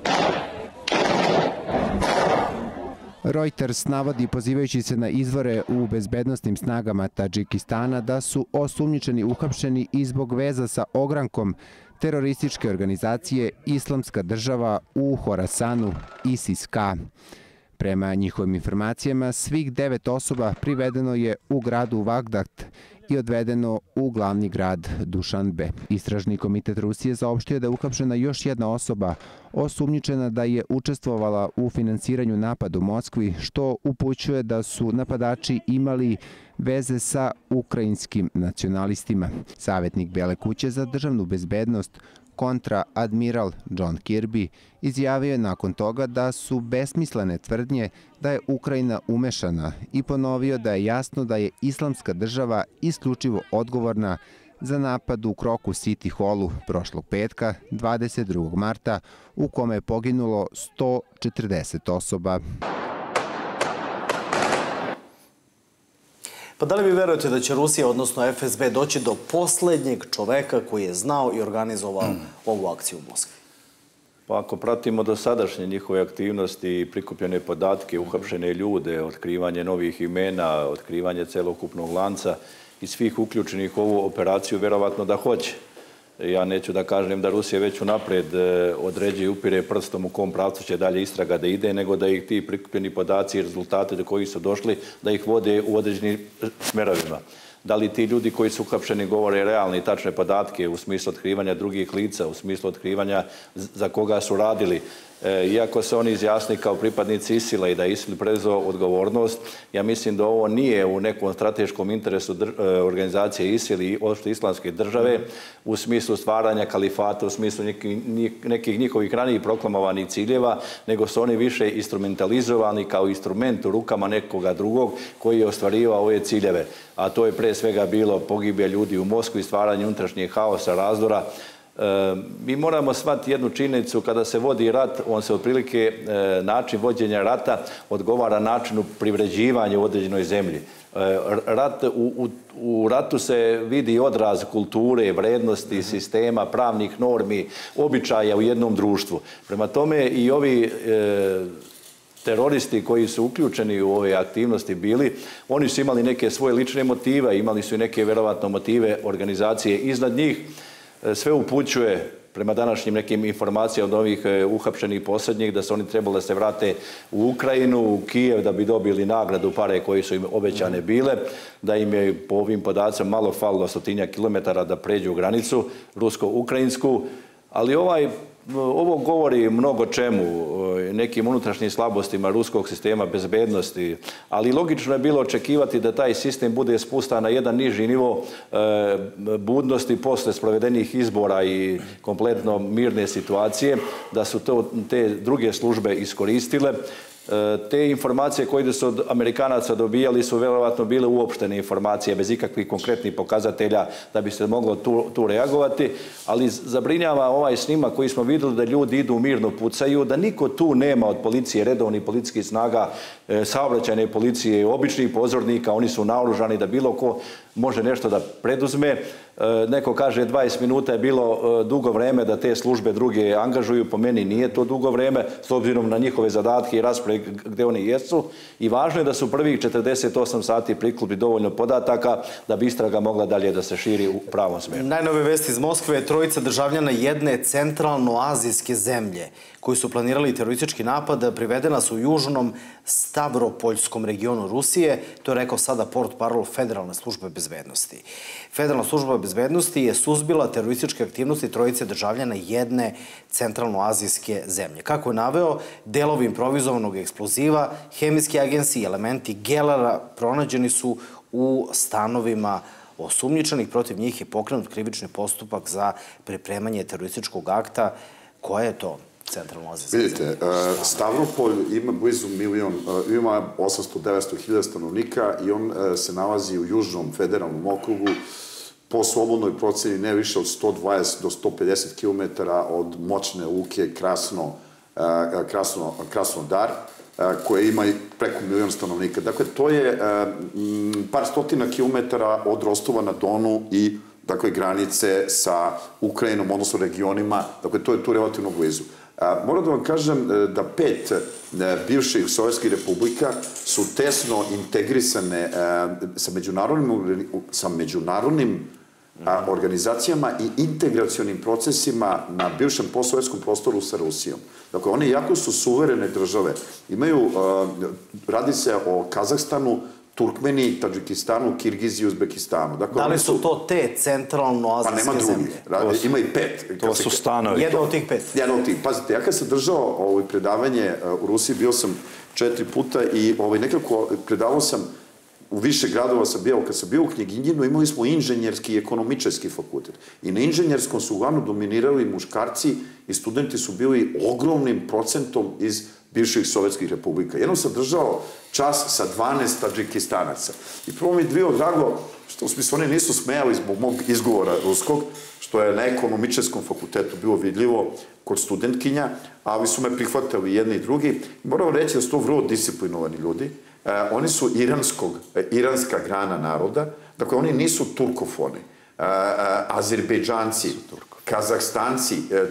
Reuters navodi, pozivajući se na izvore u bezbednostnim snagama Tadžikistana, da su osumnjičeni uhapšeni i zbog veza sa ogrankom terorističke organizacije Islamska država u Horasanu, ISIS-K. Prema njihovim informacijama, svih devet osoba privedeno je u gradu Vagdad i odvedeno u glavni grad Dušanbe. Istražni komitet Rusije saopštio da je uhapšena još jedna osoba osumnjičena da je učestvovala u finansiranju napada u Moskvi, što upućuje da su napadači imali veze sa ukrajinskim nacionalistima. Savjetnik Bele kuće za državnu bezbednost kontra-admiral John Kirby izjavio je nakon toga da su besmislene tvrdnje da je Ukrajina umešana i ponovio da je jasno da je Islamska država isključivo odgovorna za napad u Kroku City Hallu prošlog petka, dvadeset drugog marta, u kome je poginulo sto četrdeset osoba. Pa da li vi verujete da će Rusija, odnosno F S B, doći do poslednjeg čoveka koji je znao i organizovao ovu akciju u Moskvi? Pa ako pratimo do sadašnje njihove aktivnosti, prikupljene podatke, uhapšene ljude, otkrivanje novih imena, otkrivanje celokupnog lanca i svih uključenih u ovu operaciju, verovatno da hoće. Ja neću da kažem da Rusija već unapred određuje i upire prstom u kom pravcu će dalje istraga da ide, nego da ih ti prikupljeni podaci i rezultate do kojih su došli, da ih vode u određenim smerovima. Da li ti ljudi koji su uhapšeni govore realne i tačne podatke u smislu otkrivanja drugih lica, u smislu otkrivanja za koga su radili. Iako se oni izjasni kao pripadnici ISIL-a i da je ISIL preuzeo odgovornost, ja mislim da ovo nije u nekom strateškom interesu organizacije ISIL i uopšte islamske države u smislu stvaranja kalifata, u smislu nekih njihovih ranijih proklamovanih ciljeva, nego su oni više instrumentalizovani kao instrument u rukama nekoga drugog koji je ostvarivao ove ciljeve. A to je pre svega bilo pogibije ljudi u Moskvi, stvaranje unutrašnjeg haosa, razdora. Mi moramo shvatiti jednu činjenicu, kada se vodi rat, on se otprilike način vođenja rata odgovara načinu privređivanja u određenoj zemlji. Rat, u, u ratu se vidi odraz kulture, vrednosti, sistema, pravnih normi, običaja u jednom društvu. Prema tome i ovi e, teroristi koji su uključeni u ove aktivnosti bili, oni su imali neke svoje lične motive, imali su i neke verovatno motive organizacije iznad njih. Sve upućuje prema današnjim nekim informacijama od ovih uhapšenih posljednjih da su oni trebali da se vrate u Ukrajinu, u Kijev da bi dobili nagradu, pare koje su im obećane bile, da im je po ovim podacima malo falilo stotinjak kilometara da pređu granicu rusko-ukrajinsku, ali ovaj ovo govori mnogo čemu, nekim unutrašnjim slabostima ruskog sistema bezbednosti, ali logično je bilo očekivati da taj sistem bude spustan na jedan niži nivo budnosti posle sprovedenih izbora i kompletno mirne situacije, da su to te druge službe iskoristile. Te informacije koje su od Amerikanaca dobijali su verovatno bile uopštene informacije bez ikakvih konkretnih pokazatelja da bi se moglo tu, tu reagovati, ali zabrinjava ovaj snimak koji smo vidjeli da ljudi idu mirno pucaju, da niko tu nema od policije, redovnih policijskih snaga, saobraćajne policije, običnih pozornika, oni su naoružani da bilo ko može nešto da preduzme. Neko kaže dvadeset minuta je bilo dugo vreme da te službe druge angažuju, po meni nije to dugo vreme, s obzirom na njihove zadatke i raspored gde oni jesu. I važno je da su prvih četrdeset osam sati prikupili dovoljno podataka da bi istraga mogla dalje da se širi u pravom smjeru. Najnove vesti iz Moskve, trojica državljana jedne centralnoazijske zemlje koji su planirali teroristički napad privedena su u južnom Stavropoljskom regionu Rusije. To je rekao sada portparol Federalne službe bezbednosti. Federalna služba bezbednosti je suzbila terorističke aktivnosti trojice državljana jedne centralnoazijske zemlje. Kako je naveo, delovi improvizovanog eksploziva, hemijski agensi i elementi gelera pronađeni su u stanovima osumnjičenih. Protiv njih je pokrenut krivični postupak za pripremanje terorističkog akta. Koja je to centralnoazijska zemlja? Vidite, Stavropolj ima blizu milion, ima osamsto do devetsto hiljada stanovnika i on se nalazi u južnom federalnom okrugu, po slobodnoj proceni ne više od sto dvadeset do sto pedeset kilometara od moćne luke Krasno, Krasno, Krasnodar, koje ima preko milion stanovnika. Dakle, to je par stotina kilometara od Rostova na Donu i dakle, granice sa Ukrajinom, odnosno regionima, dakle, to je tu relativno blizu. Moram da vam kažem da pet bivših sovjetskih republika su tesno integrisane sa međunarodnim, sa međunarodnim organizacijama i integracionim procesima na bivšem postsovjetskom prostoru sa Rusijom. Dakle, one jako su suverene države. Imaju, radi se o Kazahstanu, Turkmeniji, Tadžikistanu, Kirgiziji, Uzbekistanu. Da li su to te centralno-azijske zemlje? Pa nema drugih. Ima i pet. To su stanovi. Jedno od tih pet. Jedno od tih. Pazite, ja kad sam držao predavanje u Rusiji, bio sam četiri puta i nekako predavao sam u više gradova sam bio, kad sam bio u Knjeginjinu, imali smo inženjerski i ekonomičarski fakultet. I na inženjerskom su uglavnom dominirali muškarci i studenti su bili ogromnim procentom iz bivših sovjetskih republika. Jednom sam držao čas sa dvanaest Tadžikistanaca. I prvo mi je dvije drago, što u smislu oni nisu smejali zbog mog izgovora ruskog, što je na ekonomičarskom fakultetu bilo vidljivo kod studentkinja, ali su me prihvatali jedni i drugi. Moram reći da su to vrlo disciplinovani ljudi. Oni su iranska grana naroda, dakle oni nisu turkofoni. Azerbejdžanci, Kazahstanci,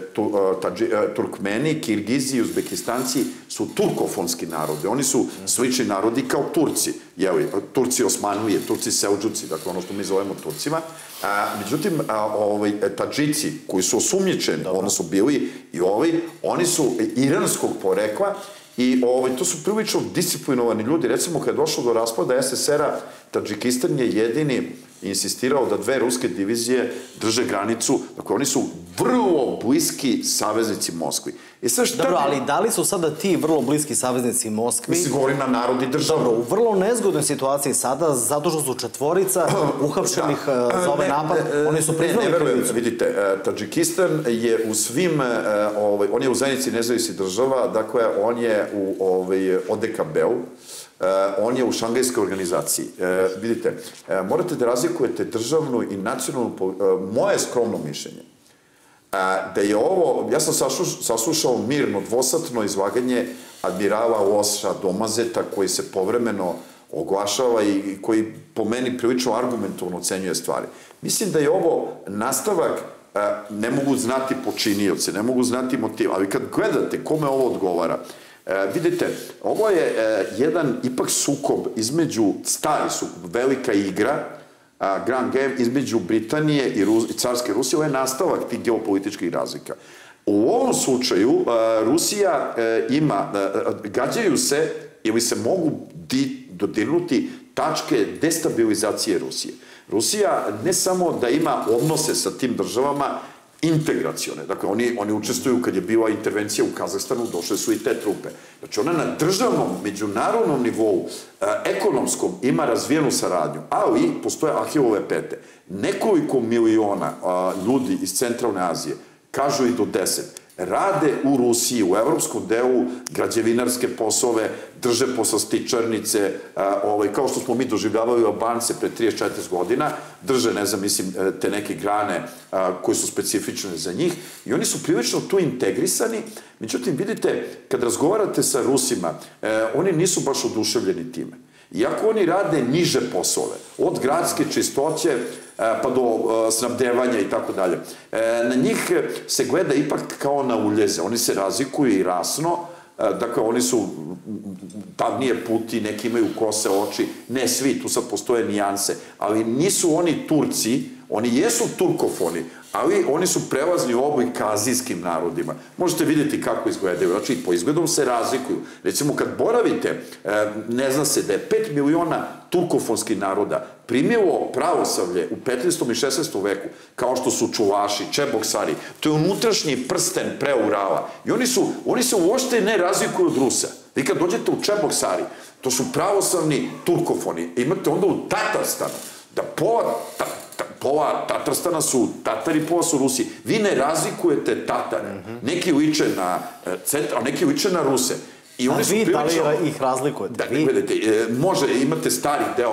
Turkmeni, Kirgizi i Uzbekistanci su turkofonski narodi. Oni su slični narodi kao Turci. Turci Osmanlije, Turci Selđuci, dakle ono što mi zovemo Turcima. Međutim, Tadžici koji su osumnjičeni, ono su bili i ovi, oni su iranskog porekla i to su prilično disciplinovani ljudi. Recimo, kada je došlo do raspada es es er a, Tadžikistan je jedini insistirao da dve ruske divizije drže granicu. Dakle, oni su vrlo bliski saveznici Moskvi. Dobro, ali da li su sada ti vrlo bliski saveznici Moskvi? Mislim, govorim na narod i državu. Dobro, u vrlo nezgodnoj situaciji sada, zato što su četvorica uhapšenih za ovaj napad, oni su priznali krivicu. Vidite, Tadžikistan je u svim, on je u zajednici nezavisnih država, dakle, on je u o de ka be-u, on je u Šangajskoj organizaciji. Vidite, morate da razlikujete državnu i nacionalnu, moje skromno mišljenje, da je ovo, ja sam saslušao mirno, dvosatno izlaganje admirala Loša Domazeta, koji se povremeno oglašava i koji po meni prilično argumentovno ocenjuje stvari. Mislim da je ovo nastavak, ne mogu znati počinioce, ne mogu znati motiv, ali kad gledate kome ovo odgovara, vidite, ovo je jedan ipak sukob između, stari sukob, velika igra, Grand Game između Britanije i carske Rusije, ovo je nastavak tih geopolitičkih razlika. U ovom slučaju Rusija ima, gađaju se ili se mogu dodirnuti tačke destabilizacije Rusije. Rusija ne samo da ima odnose sa tim državama, integracione. Dakle, oni učestvuju kad je bila intervencija u Kazahstanu, došle su i te trupe. Znači, ona na državnom, međunarodnom nivou, ekonomskom, ima razvijenu saradnju, ali postoje Ahilove pete. Nekoliko miliona ljudi iz Centralne Azije, kažu i do deset, rade u Rusiji, u evropskom delu, građevinarske poslove, drže poslastičarnice, kao što smo mi doživljavali Albance pre trideset četiri godina, drže, ne znam, mislim, te neke grane koje su specifične za njih i oni su prilično tu integrisani. Međutim, vidite, kad razgovarate sa Rusima, oni nisu baš oduševljeni time. Iako oni rade niže poslove, od gradske čistoće pa do snabdevanja i tako dalje, na njih se gleda ipak kao na uljeze. Oni se razlikuju i rasno, dakle, oni su tamnije puti, neki imaju kose oči, ne svi, tu sad postoje nijanse, ali nisu oni Turci, oni jesu turkofoni, ali oni su prelazni oblik ka azijskim narodima. Možete vidjeti kako izgledaju, znači po izgledom se razlikuju. Recimo, kad boravite, ne zna se da je pet miliona turkofonskih naroda primilo pravoslavlje u petnaestom i šesnaestom veku, kao što su Čuvaši, Čeboksari, to je unutrašnji prsten pre Urala. I oni se uopšte ne razlikuju od Rusa. Vi kad dođete u Čeboksari, to su pravoslavni turkofoni. Imate onda u Tatarstanu, da pola pola Tatarstana su Tatari, pola su Rusi. Vi ne razlikujete Tatare. Neki liče na centra, a neki liče na Ruse. A vi da li ih razlikujete? Da, gledajte, može, imate stari deo,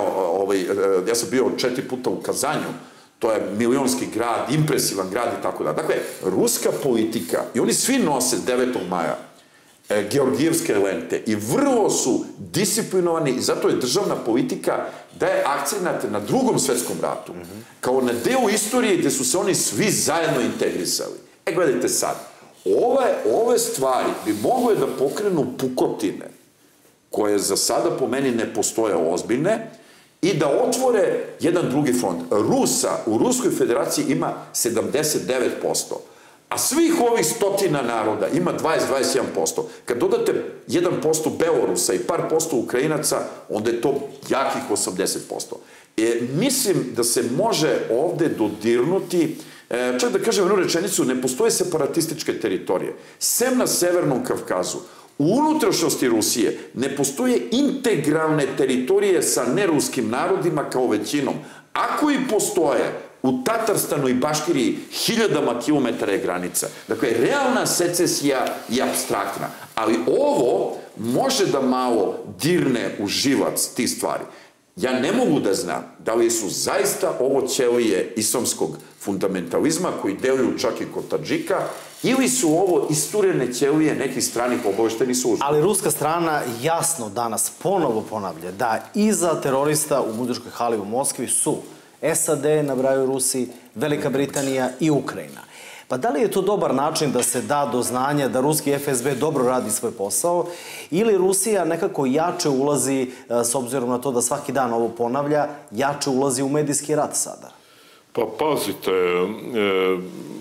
ja sam bio četiri puta u Kazanju, to je milionski grad, impresivan grad i tako da. Dakle, ruska politika, i oni svi nose devetog maja georgijevske lente i vrlo su disciplinovani i zato je državna politika daje akcenat na drugom svetskom ratu, kao na delu istorije gde su se oni svi zajedno integrisali. E, gledajte sad, Ove, ove stvari bi mogle da pokrenu pukotine, koje za sada po meni ne postoje ozbiljne, i da otvore jedan drugi front. Rusa u Ruskoj federaciji ima sedamdeset devet posto, a svih ovih stotina naroda ima dvadeset do dvadeset jedan posto. Kad dodate jedan posto Belorusa i par posto Ukrajinaca, onda je to jakih osamdeset posto. E, mislim da se može ovde dodirnuti, e, čak da kažem jednu rečenicu, ne postoje separatističke teritorije. Sem na Severnom Kavkazu, u unutrašnjosti Rusije ne postoje integralne teritorije sa neruskim narodima kao većinom. Ako i postoje, u Tatarstanu i Baškiriji hiljadama kilometara je granica. Dakle, realna secesija je apstraktna. Ali ovo može da malo dirne u živac tih stvari. Ja ne mogu da znam da li su zaista ovo ćelije islamskog fundamentalizma koji deluju čak i kod Tadžika, ili su ovo isturene ćelije nekih stranih obaveštenih službi. Ali ruska strana jasno danas ponovo ponavlja da iza terorista u muzičkoj hali u Moskvi su S A D, nabrajaju Rusi, Velika Britanija i Ukrajina. Pa da li je to dobar način da se da do znanja da ruski F S B dobro radi svoj posao ili Rusija nekako jače ulazi, s obzirom na to da svaki dan ovo ponavlja, jače ulazi u medijski rat sada? Pa pazite, e,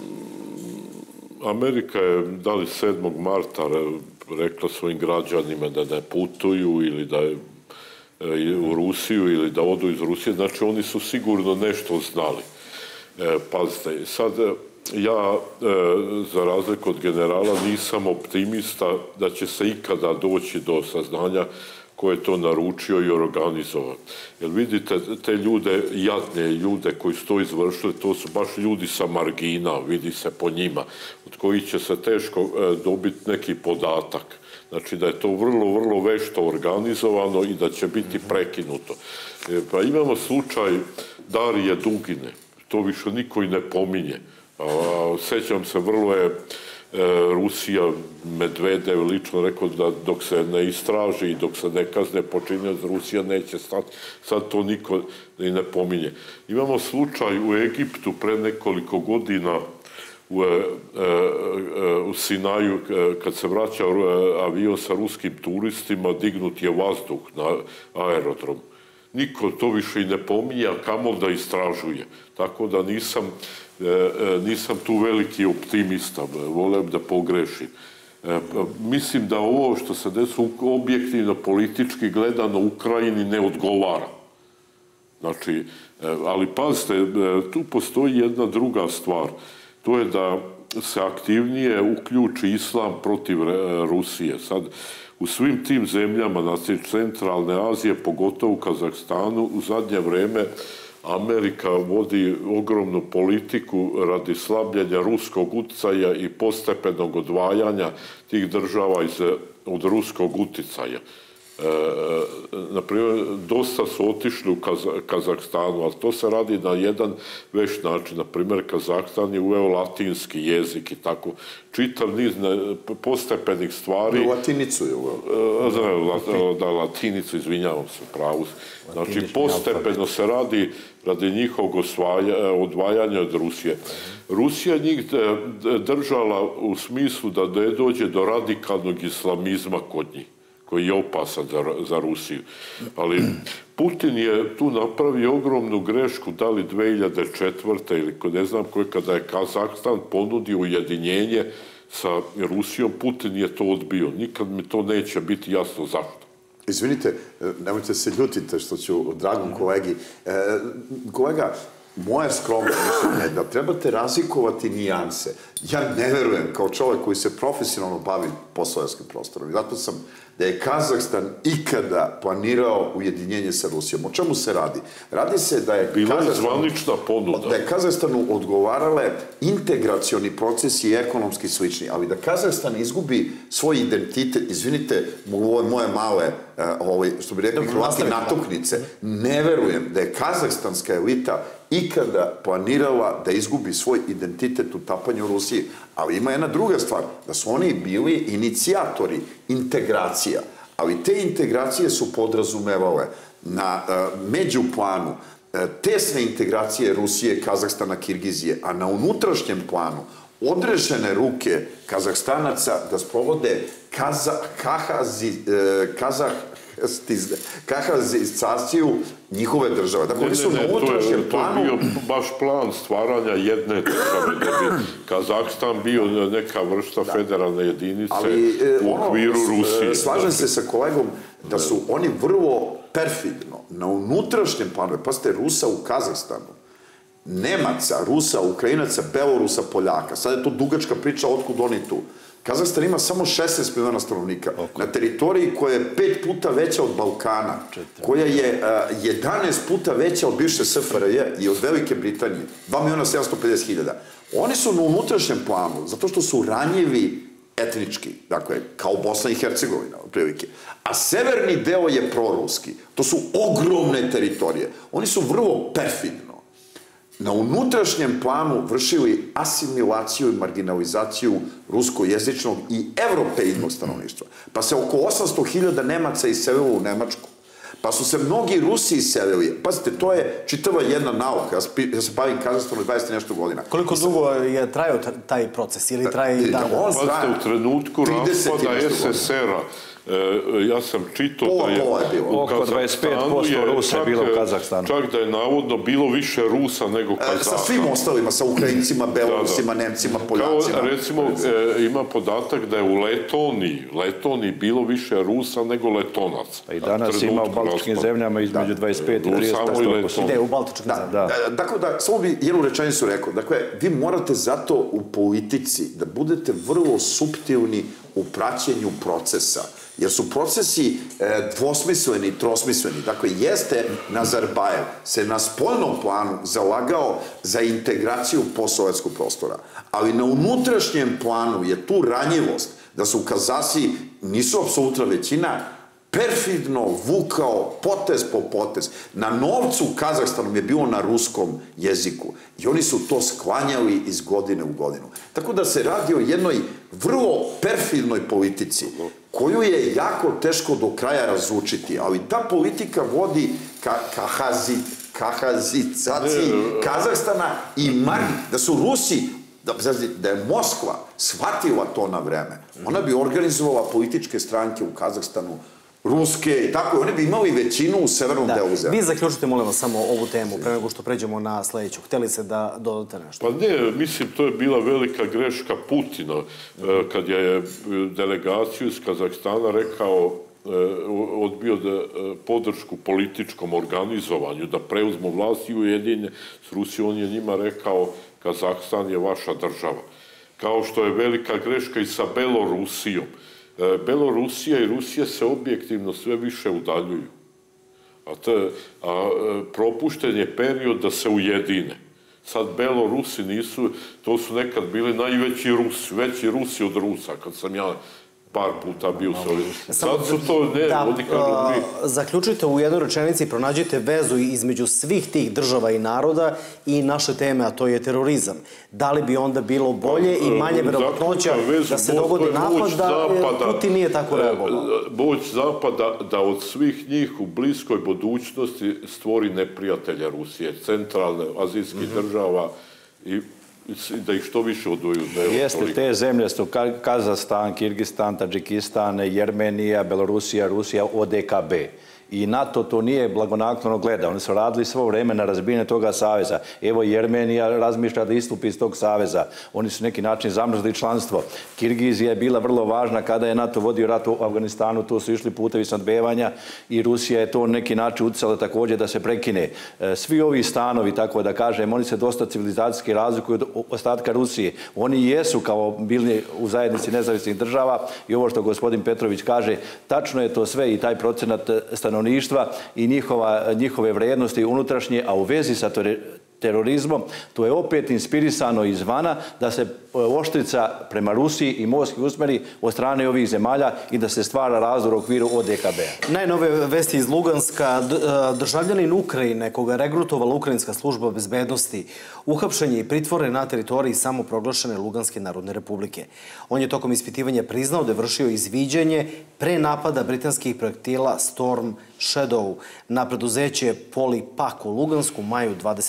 Amerika je da li sedmog marta rekla svojim građanima da ne putuju ili da je u Rusiju ili da odu iz Rusije, znači oni su sigurno nešto znali. E, pazite, sad ja, e, za razliku od generala, nisam optimista da će se ikada doći do saznanja ko je to naručio i organizovao. Jer vidite, te ljude, jadne ljude koji su to izvršili, to su baš ljudi sa margina, vidi se po njima, od kojih će se teško e, dobiti neki podatak. Znači da je to vrlo, vrlo vešto organizovano i da će biti prekinuto. E, pa imamo slučaj Darije Dugine, to više niko i ne pominje. A, sećam se, vrlo je e, Rusija, Medvedev lično rekao da dok se ne istraži i dok se ne kazne počinjenje, Rusija neće stati. Sad to niko i ne pominje. Imamo slučaj u Egiptu pre nekoliko godina u, e, e, u Sinaju, kad se vraća avion sa ruskim turistima, dignut je vazduh na aerodrom. Niko to više i ne pominje, a kamol da istražuje. Tako da nisam, e, nisam tu veliki optimista, volem da pogrešim. E, mislim da ovo što se desilo objektivno, politički gledano Ukrajini ne odgovara. Znači, ali pazite, tu postoji jedna druga stvar. To je da se aktivnije uključi islam protiv Rusije. Sad, u svim tim zemljama, znači centralne Azije, pogotovo u Kazahstanu, u zadnje vreme Amerika vodi ogromnu politiku radi slabljenja ruskog uticaja i postepenog odvajanja tih država iz, od ruskog uticaja. E, naprimjer, dosta su otišli u Kaz Kazahstanu, ali to se radi na jedan veš način. Naprimjer, Kazahstan je uveo latinski jezik i tako. Čitav niz ne, postepenih stvari. Latinicu je uveo. Da, da, latinicu, izvinjavam se, pravu. Znači, postepeno se radi radi njihovog osvaja, odvajanja od Rusije. Rusija njih držala u smislu da ne dođe do radikalnog islamizma kod njih, koji je opasan za, za Rusiju. Ali Putin je tu napravio ogromnu grešku, da li dve hiljade četvrte ili ne znam koje, kada je Kazahstan ponudio ujedinjenje sa Rusijom, Putin je to odbio. Nikad mi to neće biti jasno zašto. Izvinite, nemojte se ljutite što ću dragom kolegi. E, kolega, moje skromno mišljenje je da trebate razlikovati nijanse. Ja ne verujem, kao čovjek koji se profesionalno bavi poslovarskim prostorom. Zato sam da je Kazahstan ikada planirao ujedinjenje sa Rusijom. O čemu se radi? Radi se da je bila je zvanična ponuda. Da je Kazahstanu odgovarale integracioni procesi i ekonomski slični, ali da Kazahstan izgubi svoj identitet, izvinite, ove moje male, ovaj, što bi rekli, hrvatske natuknice, ne verujem da je kazahstanska elita ikada planirala da izgubi svoj identitet u tapanju Rusiji. Ali ima jedna druga stvar, da su oni bili inicijatori integracija, ali te integracije su podrazumevale na uh, međuplanu uh, tesne integracije Rusije, Kazahstana, Kirgizije, a na unutrašnjem planu odrešene ruke Kazahstanaca da sprovode kahazizaciju njihove države. Dakle, oni su na unutrašnjem planu... To je bio baš plan stvaranja jedne države, da bi Kazahstan bio neka vrsta federalne jedinice u okviru Rusije. Slažem se sa kolegom da su oni vrlo perfidno na unutrašnjem planu, pazite, Rusa u Kazahstanu, Nemaca, Rusa, Ukrajinaca, Belorusa, Poljaka. Sad je to dugačka priča otkud oni tu. Kazahstan ima samo šesnaest miliona stanovnika na teritoriji koja je pet puta veća od Balkana, koja je jedanaest puta veća od bivše S F R J i od Velike Britanije, dva miliona sedamsto pedeset hiljada. Oni su na unutrašnjem planu, zato što su ranjivi etnički, dakle, kao Bosna i Hercegovina, otprilike. A severni deo je proruski. To su ogromne teritorije. Oni su vrlo perfidno na unutrašnjem planu vršili asimilaciju i marginalizaciju ruskojezičnog i evropejnog stanovništva. Pa se oko osamsto hiljada Nemaca iselilo u Nemačku. Pa su se mnogi Rusi iselili. Pazite, to je čitava jedna nauka. Ja se bavim Kazahstanom dvadeset nešto godina. Koliko dugo je trajao taj proces? Ili traje i dan? Pazite, u trenutku raspada S S R-a ja sam čitao da je oko dvadeset pet posto Rusa je bilo u Kazahstanu. Čak da je navodno bilo više Rusa nego Kazahstana. Sa svim ostalima, sa Ukrajincima, Belorusima, Nemcima, Poljacima. Recimo, ima podatak da je u Letoniji, Letoniji bilo više Rusa nego Letonaca. I danas ima u baltičkim zemljama između dvadeset pet i trideset posto. Ide u baltičkim zemljama. Dakle, da, samo bi jednu rečenicu rekao. Dakle, vi morate zato u politici da budete vrlo suptilni u praćenju procesa. Jer su procesi dvosmisleni i trosmisleni. Dakle, jeste Nazarbajev se na spoljnom planu zalagao za integraciju postsovjetskog prostora, ali na unutrašnjem planu je tu ranjivost da su Kazasi, nisu apsolutna većina, perfidno vukao potez po potez. Na novcu Kazahstanom je bilo na ruskom jeziku i oni su to sklanjali iz godine u godinu. Tako da se radi o jednoj vrlo perfidnoj politici koju je jako teško do kraja razlučiti, ali ta politika vodi ka kahazizaciji Kazahstana i da su Rusi, da je Moskva shvatila to na vreme, ona bi organizovala političke stranke u Kazahstanu, ruske i tako, oni bi imali većinu u severnom delu zemlje. Vi zaključite, molim vas, samo ovu temu, pre nego što pređemo na sledeću. Hteli se da dodate nešto? Pa ne, mislim, to je bila velika greška Putina, kad je delegaciju iz Kazahstana rekao, odbio podršku političkom organizovanju, da preuzmu vlast i ujedinje s Rusijom, on je njima rekao, Kazahstan je vaša država. Kao što je velika greška i sa Belorusijom. Belorusija i Rusija se objektivno sve više udaljuju. A propušten je period da se ujedine. Sad Belorusi nisu, to su nekad bili najveći Rusi, veći Rusi od Rusa, kad sam ja par puta bio u Sovjetu. Sad su to, ne, oni kažu mi... Zaključite u jednoj rečenici, pronađite vezu između svih tih država i naroda i naše teme, a to je terorizam. Da li bi onda bilo bolje i manje verovatnoća da se dogodi napad da Putin nije tako reagovao? Moć Zapada da od svih njih u bliskoj budućnosti stvori neprijatelja Rusije, centralne azijskih država i da ih što više oduju. Jeste, te zemlje su Kazahstan, Kirgistan, Tadžikistan, Jermenija, Belorusija, Rusija, O D K B. I NATO to nije blagonaklono gleda. Oni su radili svo vreme na razbijanju toga saveza. Evo, Jermenija razmišlja da istupi iz tog saveza. Oni su neki način zamrzli članstvo. Kirgizija je bila vrlo važna kada je NATO vodio rat u Afganistanu. Tu su išli putevi snadbevanja i Rusija je to neki način uticala također da se prekine. Svi ovi stanovi, tako da kažem, oni se dosta civilizacijski razlikuju od ostatka Rusije. Oni jesu kao bili u zajednici nezavisnih država i ovo što gospodin Petrović kaže, tačno je to sve i taj procenat stanovništva i njihove vrednosti unutrašnje, a u vezi sa terorizmom, to je opet inspirisano izvana da se oštrica prema Rusiji i Moskvi usmeri od strane ovih zemalja i da se stvara razdor u okviru O D K B-a. Najnove vesti iz Luganska. Državljanin Ukrajine, koga je regrutovala Ukrajinska služba bezbednosti, uhapšen je i pritvoren na teritoriji samoproglašene Luganske narodne republike. On je tokom ispitivanja priznao da je vršio izviđanje pre napada britanskih projektila Storm Shadow na preduzeće Polipak u Lugansku u maju dvadeset treće godine.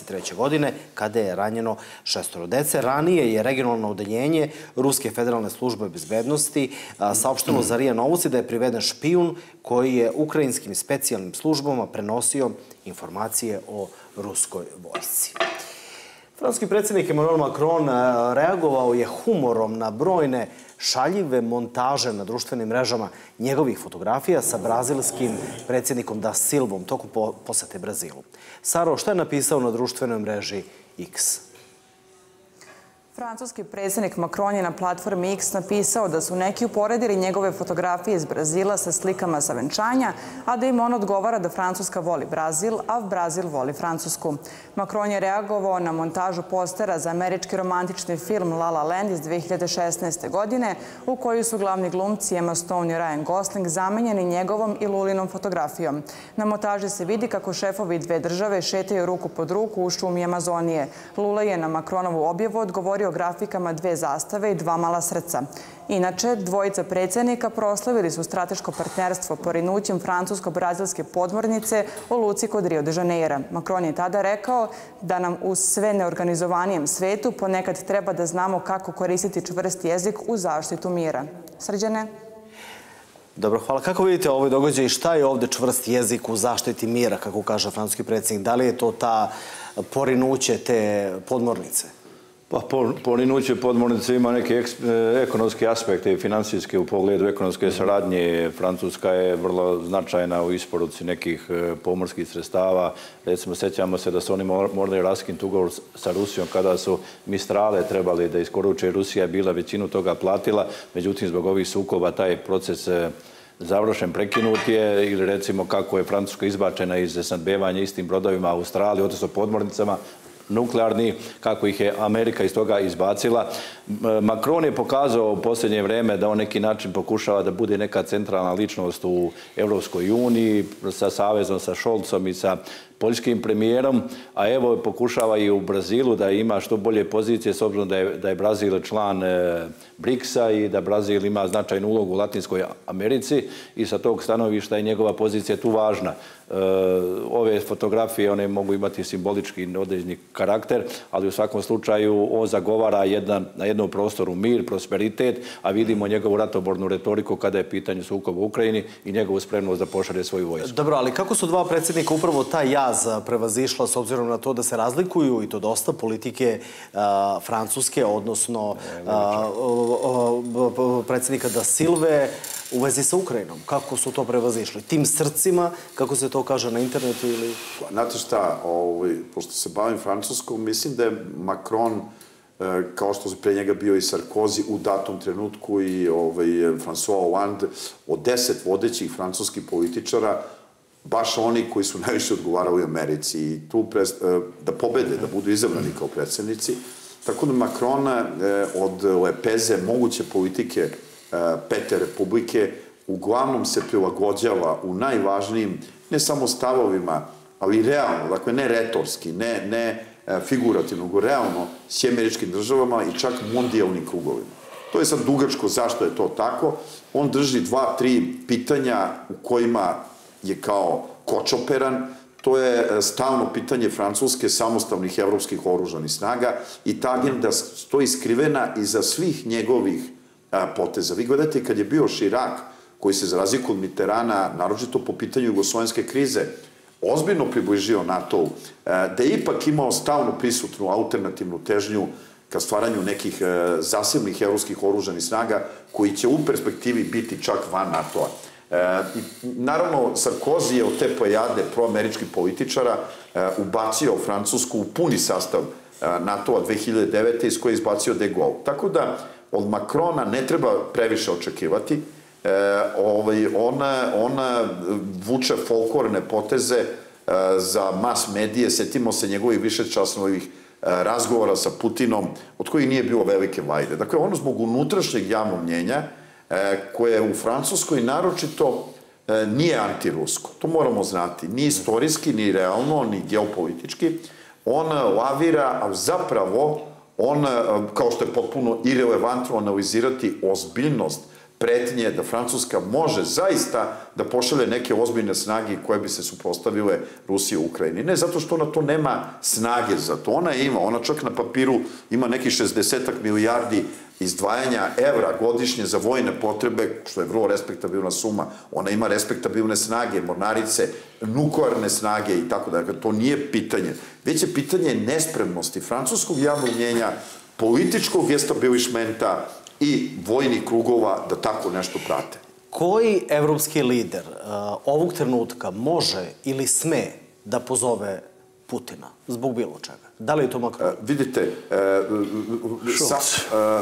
godine, kada je ranjeno šestoro dece. Ranije je regionalno odeljenje Ruske federalne službe bezbednosti saopštilo za R I A Novosti da je priveden špijun koji je ukrajinskim specijalnim službama prenosio informacije o ruskoj vojsci. Francuski predsjednik Emmanuel Macron reagovao je humorom na brojne šaljive montaže na društvenim mrežama njegovih fotografija sa brazilskim predsjednikom Da Silvom tokom posete Brazilu. Saro, šta je napisao na društvenoj mreži X? Francuski predsjednik Macron je na platformi X napisao da su neki uporedili njegove fotografije iz Brazila sa slikama sa venčanja, a da im on odgovara da Francuska voli Brazil, a Brazil voli Francusku. Macron je reagovao na montažu postera za američki romantični film La La Land iz dve hiljade šesnaeste. godine, u kojoj su glavni glumci Emma Stone i Ryan Gosling zamenjeni njegovom i Lulinom fotografijom. Na montaži se vidi kako šefovi dve države šetaju ruku pod ruku u šumi Amazonije. Lula je na Macronovu objavu odgovorio o grafikama dve zastave i dva mala srca. Inače, dvojica predsjednika proslavili su strateško partnerstvo porinućem francusko-brazilske podmornice u luci kod Rio de Janeira. Macron je tada rekao da nam u sve neorganizovanijem svetu ponekad treba da znamo kako koristiti čvrst jezik u zaštitu mira. Srđane? Dobro, hvala. Kako vidite ovaj događaj i šta je ovde čvrst jezik u zaštiti mira, kako kaže francuski predsjednik? Da li je to ta porinuće te podmornice? Pa porinuće podmornice ima neke ekonomske aspekte i finansijske u pogledu ekonomske saradnje. Francuska je vrlo značajna u isporuci nekih pomorskih sredstava. Recimo, sećamo se da su oni morali raskinuti ugovor sa Rusijom kada su Mistrale trebali da isporuče. Rusija je bila većinu toga platila, međutim, zbog ovih sukoba taj proces završen, prekinut je, ili recimo kako je Francuska izbačena iz snabdevanja istim brodovima Australije, odnosno podmornicama, nuklearni, kako ih je Amerika iz toga izbacila. Macron je pokazao u posljednje vreme da on neki način pokušava da bude neka centralna ličnost u Evropskoj uniji sa savezom, sa Scholzom i sa poljskim premijerom, a evo pokušava i u Brazilu da ima što bolje pozicije s obzirom da je, da je Brazil član briksa i da Brazil ima značajnu ulogu u Latinskoj Americi i sa tog stanovišta je njegova pozicija tu važna. Ove fotografije, one mogu imati simbolički određeni karakter, ali u svakom slučaju on zagovara jedan, na jednom prostoru mir, prosperitet, a vidimo njegovu ratobornu retoriku kada je pitanje sukoba u Ukrajini i njegovu spremnost da pošalje svoju vojsku. Dobro, ali kako su dva predsjednika upravo taj jaz prevazišla s obzirom na to da se razlikuju i to dosta politike a, francuske, odnosno a, predsjednika Da Silve u vezi sa Ukrajinom? Kako su to prevazišli? Tim srcima, kako se to kaže na internetu ili... Znate šta, ovaj, pošto se bavim francuskom, mislim da je Macron, kao što je pre njega bio i Sarkozy u datom trenutku i ovaj, François Hollande, od deset vodećih francuskih političara, baš oni koji su najviše odgovarali u Americi i tu pre, da pobede, da budu izabrani kao predsjednici. Tako da Macron od lepeze moguće politike Pete Republike uglavnom se prilagođava u najvažnijim, ne samo stavovima, ali realno, dakle ne retorski, ne, ne figurativno, nego realno s američkim državama i čak mondijalnim krugovima. To je sad dugačko zašto je to tako. On drži dva, tri pitanja u kojima je kao kočoperan. To je stalno pitanje Francuske samostalnih evropskih oružanih snaga i ta agenda stoji skrivena iza svih njegovih poteza. Vi gledate kad je bio Chirac, koji se za razliku od Mitterranda, naročito po pitanju jugoslovenske krize, ozbiljno približio NATO-u, da je ipak imao stalno prisutnu alternativnu težnju ka stvaranju nekih zasebnih evropskih oružanih snaga koji će u perspektivi biti čak van NATO-a. Naravno, Sarkozy je od te plejade proameričkih političara ubacio Francusku u puni sastav NATO-a dve hiljade devete iz koje je izbacio de Gaulle. Tako da od Macrona ne treba previše očekivati. Ona vuče folklorne poteze za mas medije. Setimo se njegovih višečasnovih razgovora sa Putinom, od kojih nije bilo velike vajde. Dakle, ono zbog unutrašnjeg javnog mnjenja, koje u Francuskoj naročito nije antirusko. To moramo znati. Ni istorijski, ni realno, ni geopolitički. On lavira, a zapravo on, kao što je potpuno irelevantno analizirati ozbiljnost pretnje da Francuska može zaista da pošalje neke ozbiljne snage koje bi se suprotstavile Rusiji u Ukrajini. Ne zato što ona to nema snage za to, ona ima, ona čak na papiru ima nekih šezdesetak milijardi izdvajanja evra godišnje za vojne potrebe, što je vrlo respektabilna suma. Ona ima respektabilne snage, mornarice, nuklearne snage i tako da. Dakle, to nije pitanje. Već je pitanje nespremnosti francuskog javnog mnjenja, političkog establishmenta i vojnih krugova da tako nešto prate. Koji evropski lider ovog trenutka može ili sme da pozove Putina zbog bilo čega? Da li je to Macron? Vidite... Šulc.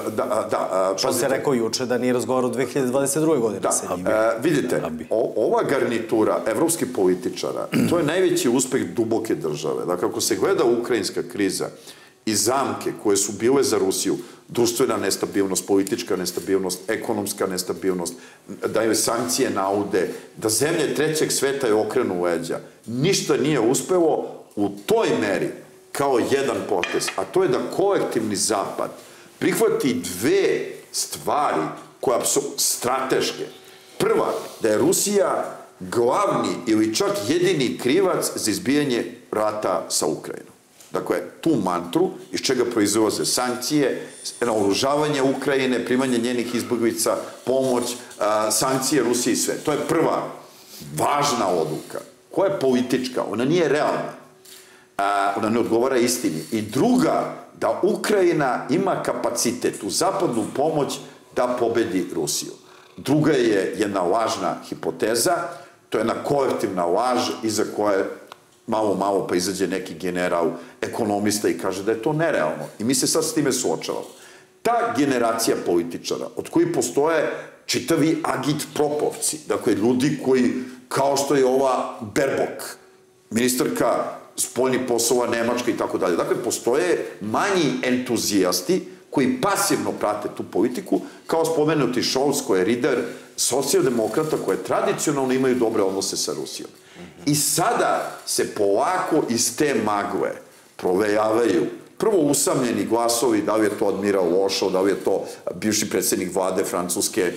Što se rekao juče da nije razgovor u dve hiljade dvadeset druge godine sa njim. Vidite, ova garnitura evropskih političara, to je najveći uspeh duboke države. Dakle, ako se gleda ukrajinska kriza i zamke koje su bile za Rusiju, društvena nestabilnost, politička nestabilnost, ekonomska nestabilnost, da je sankcije naude, da zemlje trećeg sveta je okrenu leđa, ništa nije uspelo u toj meri kao jedan potez, a to je da kolektivni zapad prihvati dve stvari koje su strateške. Prva, da je Rusija glavni ili čak jedini krivac za izbijanje rata sa Ukrajinom. Dakle, tu mantru, iz čega proizlaze sankcije, naoružavanje Ukrajine, primanje njenih izbjeglica, pomoć, sankcije Rusije i sve. To je prva važna odluka, koja je politička, ona nije realna. Ona ne odgovara istini. I druga, da Ukrajina ima kapacitet u zapadnu pomoć da pobedi Rusiju. Druga je jedna lažna hipoteza, to je jedna kolektivna laž iza koje malo, malo pa izađe neki general, ekonomista i kaže da je to nerealno. I mi se sad s time suočavamo. Ta generacija političara, od kojih postoje čitavi agitpropovci, dakle ljudi koji, kao što je ova Baerbock, ministarka spoljnih poslova Nemačka i tako dalje. Dakle, postoje manji entuzijasti koji pasivno prate tu politiku, kao spomenuti Scholz, koji je lider socijaldemokrata, koje tradicionalno imaju dobre odnose sa Rusijom. I sada se polako iz te magle provejavaju prvo usamljeni glasovi, da li je to admiral Lošo, da li je to bivši predsjednik vlade Francuske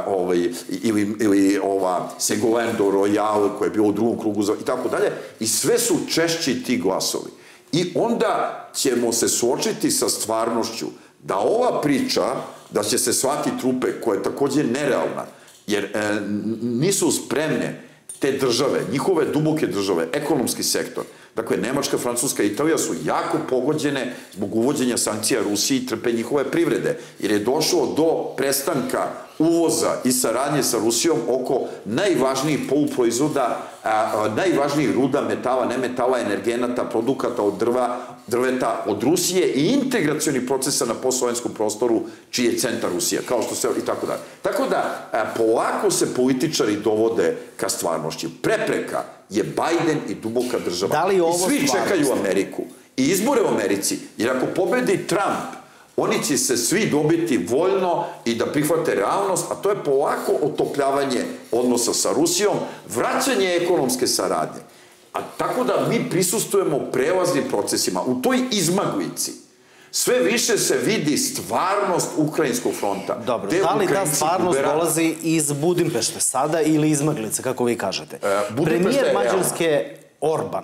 ili ova Ségolène de Royal koja je bila u drugom krugu i tako dalje. I sve su češći ti glasovi. I onda ćemo se suočiti sa stvarnošću da ova priča, da će se slati trupe, koja je također nerealna, jer nisu spremne te države, njihove duboke države, ekonomski sektor, dakle, Nemačka, Francuska i Italija su jako pogođene zbog uvođenja sankcija Rusiji i trpe njihove privrede, jer je došlo do prestanka uvoza i saradnje sa Rusijom oko najvažnijih poluproizvoda, najvažnijih ruda, metala, nemetala, energenata, produkata od drva, drveta od Rusije i integracionih procesa na poslovenskom prostoru čiji je centar Rusija, kao što se i tako dalje. Tako da, polako se političari dovode ka stvarnošću. Prepreka je Biden i duboka država. I svi čekaju Ameriku i izbore u Americi, jer ako pobedi Trump, oni će se svi dobiti voljno i da prihvate realnost, a to je polako otopljavanje odnosa sa Rusijom, vraćanje ekonomske saradnje. A tako da mi prisustujemo prelaznim procesima. U toj izmaglici sve više se vidi stvarnost ukrajinskog fronta. Dobro, da li ta stvarnost dolazi iz Budimpešte sada ili iz Maglice, kako vi kažete? Premijer Mađarske Orban,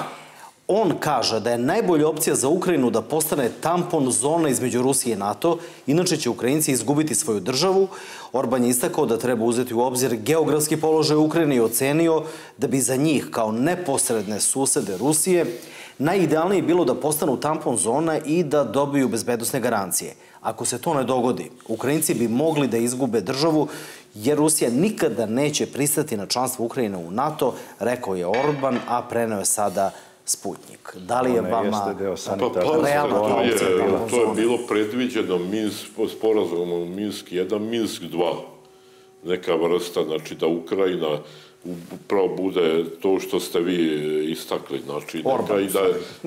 on kaže da je najbolja opcija za Ukrajinu da postane tampon zona između Rusije i NATO, inače će Ukrajinci izgubiti svoju državu. Orban je istakao da treba uzeti u obzir geografski položaj Ukrajine i ocenio da bi za njih, kao neposredne susede Rusije, najidealnije bilo da postanu tampon zona i da dobiju bezbednosne garancije. Ako se to ne dogodi, Ukrajinci bi mogli da izgube državu, jer Rusija nikada neće pristati na članstvo Ukrajine u NATO, rekao je Orban, a preneo je sada Sputnik. Da li je vama realna opcija? To je bilo predviđeno sporazumom Minsk jedan, Minsk dva. Neka vrsta, znači da Ukrajina upravo bude to što ste vi istakli, znači neka i da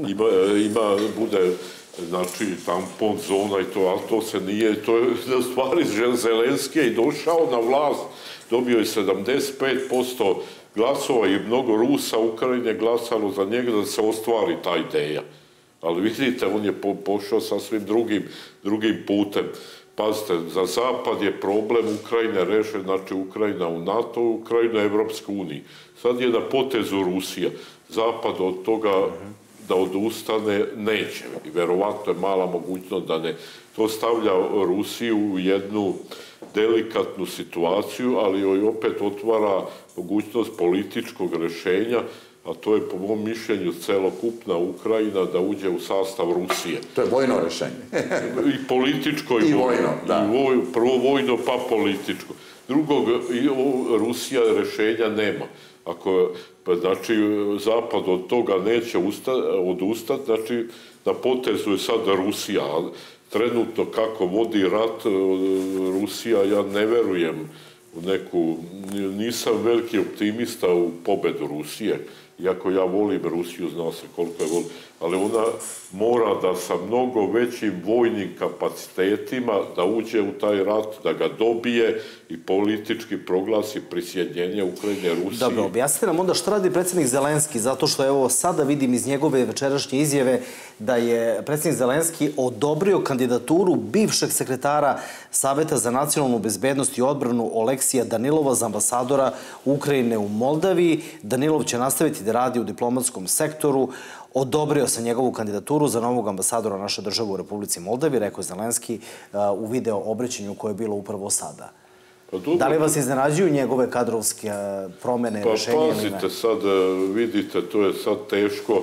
ima, bude znači tampon zona i to, ali to se nije, to je na stvari Zelenski je došao na vlast, dobio je sedamdeset pet posto glasova i mnogo Rusa Ukrajine glasalo za njega da se ostvari ta ideja. Ali vidite, on je pošao sasvim drugim putem. pazite, za Zapad je problem Ukrajine rešen, znači Ukrajina u NATO, Ukrajina u Evropskoj uniji. Sad je na potezu Rusija. Zapad od toga da odustane neće. I verovatno je mala mogućnost da ne. To stavlja Rusiju u jednu delikatnu situaciju, ali joj opet otvara mogućnost političkog rešenja, a to je po mom mišljenju celokupna Ukrajina da uđe u sastav Rusije. To je vojno rešenje. I političko i, I vojno, da. I voj, prvo vojno pa političko. Drugog, Rusija rešenja nema. Ako, pa znači, Zapad od toga neće usta, odustati, znači, na potezu je sad Rusija. Trenutno kako vodi rat Rusija, ja ne verujem u neku, nisam veliki optimista u pobedu Rusije, iako ja volim Rusiju, znao se koliko je volim, ali ona mora da sa mnogo većim vojnim kapacitetima da uđe u taj rat, da ga dobije i politički proglasi prisjedinjenje Ukrajine Rusije. Dobro, objasnite nam onda što radi predsjednik Zelenski, zato što evo sada vidim iz njegove večerašnje izjave da je predsjednik Zelenski odobrio kandidaturu bivšeg sekretara Saveta za nacionalnu bezbednost i odbranu Oleksija Danilova za ambasadora Ukrajine u Moldaviji. Danilov će nastaviti da radi u diplomatskom sektoru. Odobrio se njegovu kandidaturu za novog ambasadora naše države u Republici Moldavi, rekao je Zelenski u video obraćanju koje je bilo upravo sada. Da li vas iznenađuju njegove kadrovske promene, rešenja? Pa pazite sad, vidite, to je sad teško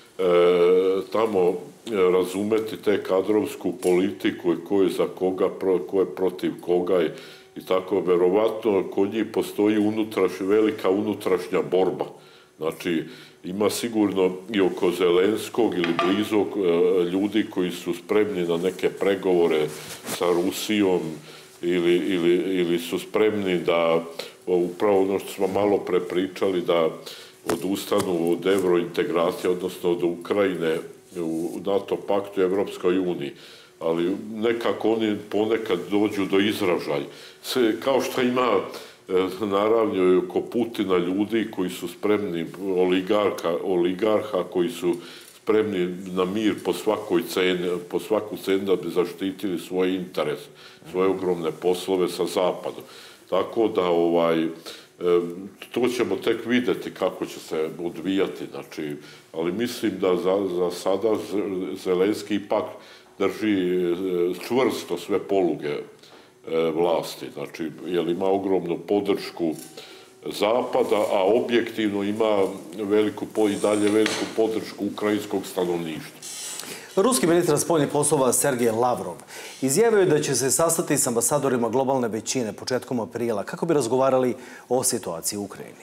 tamo razumeti te kadrovsku politiku i ko je za koga, ko je protiv koga i tako. Verovatno kod njih postoji velika unutrašnja borba. Znači, ima sigurno i oko Zelenskog ili blizu ljudi koji su spremni na neke pregovore sa Rusijom ili, ili, ili su spremni da, upravo ono što smo malo prepričali, da odustanu od evrointegracije, odnosno od Ukrajine u NATO paktu i Evropskoj uniji. Ali nekako oni ponekad dođu do izražaja. Kao što ima naravno i oko Putina ljudi koji su spremni, oligarha, oligarha koji su spremni na mir po svakoj ceni, po svaku cenu da bi zaštitili svoje interese, svoje ogromne poslove sa Zapadom. Tako da ovaj, to ćemo tek videti kako će se odvijati, znači, ali mislim da za, za sada Zelenski ipak drži čvrsto sve poluge vlasti, znači, jer ima ogromnu podršku Zapada, a objektivno ima veliku, i dalje veliku podršku ukrajinskog stanovništva. Ruski ministar spoljnih poslova Sergej Lavrov izjavio je da će se sastati s ambasadorima globalne većine početkom aprila kako bi razgovarali o situaciji u Ukrajini.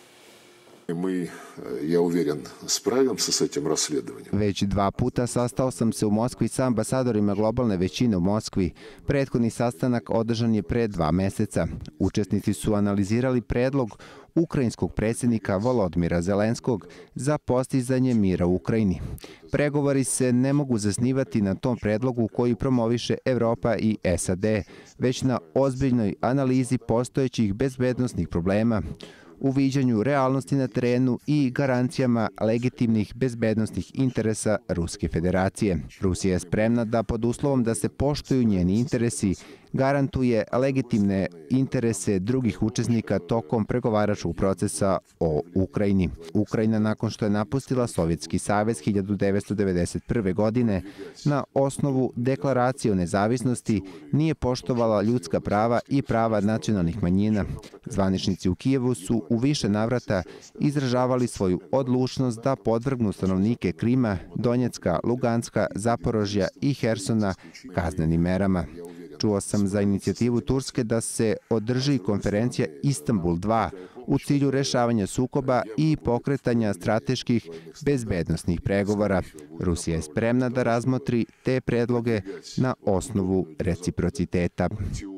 Мы, я уверен, справимся с этим расследованием. Već dva puta sastao sam se u Moskvi sa ambasadorima globalne većine u Moskvi. Prethodni sastanak održan je pre dva meseca. Učesnici su analizirali predlog ukrajinskog predsjednika Volodimira Zelenskog za postizanje mira u Ukrajini. Pregovori se ne mogu zasnivati na tom predlogu koji promoviše Evropa i S A D, već na ozbiljnoj analizi postojećih bezbednosnih problema, uviđanju realnosti na terenu i garancijama legitimnih bezbednostnih interesa Ruske federacije. Rusija je spremna da pod uslovom da se poštuju njeni interesi garantuje legitimne interese drugih učesnika tokom pregovaračkog procesa o Ukrajini. Ukrajina, nakon što je napustila Sovjetski savez hiljadu devetsto devedeset prve. godine, na osnovu deklaracije o nezavisnosti nije poštovala ljudska prava i prava nacionalnih manjina. Zvaničnici u Kijevu su u više navrata izražavali svoju odlučnost da podvrgnu stanovnike Krima, Donjecka, Luganska, Zaporožja i Hersona kaznenim merama. Čuo sam za inicijativu Turske da se održi konferencija Istanbul dva u cilju rešavanja sukoba i pokretanja strateških bezbednosnih pregovora. Rusija je spremna da razmotri te predloge na osnovu reciprociteta.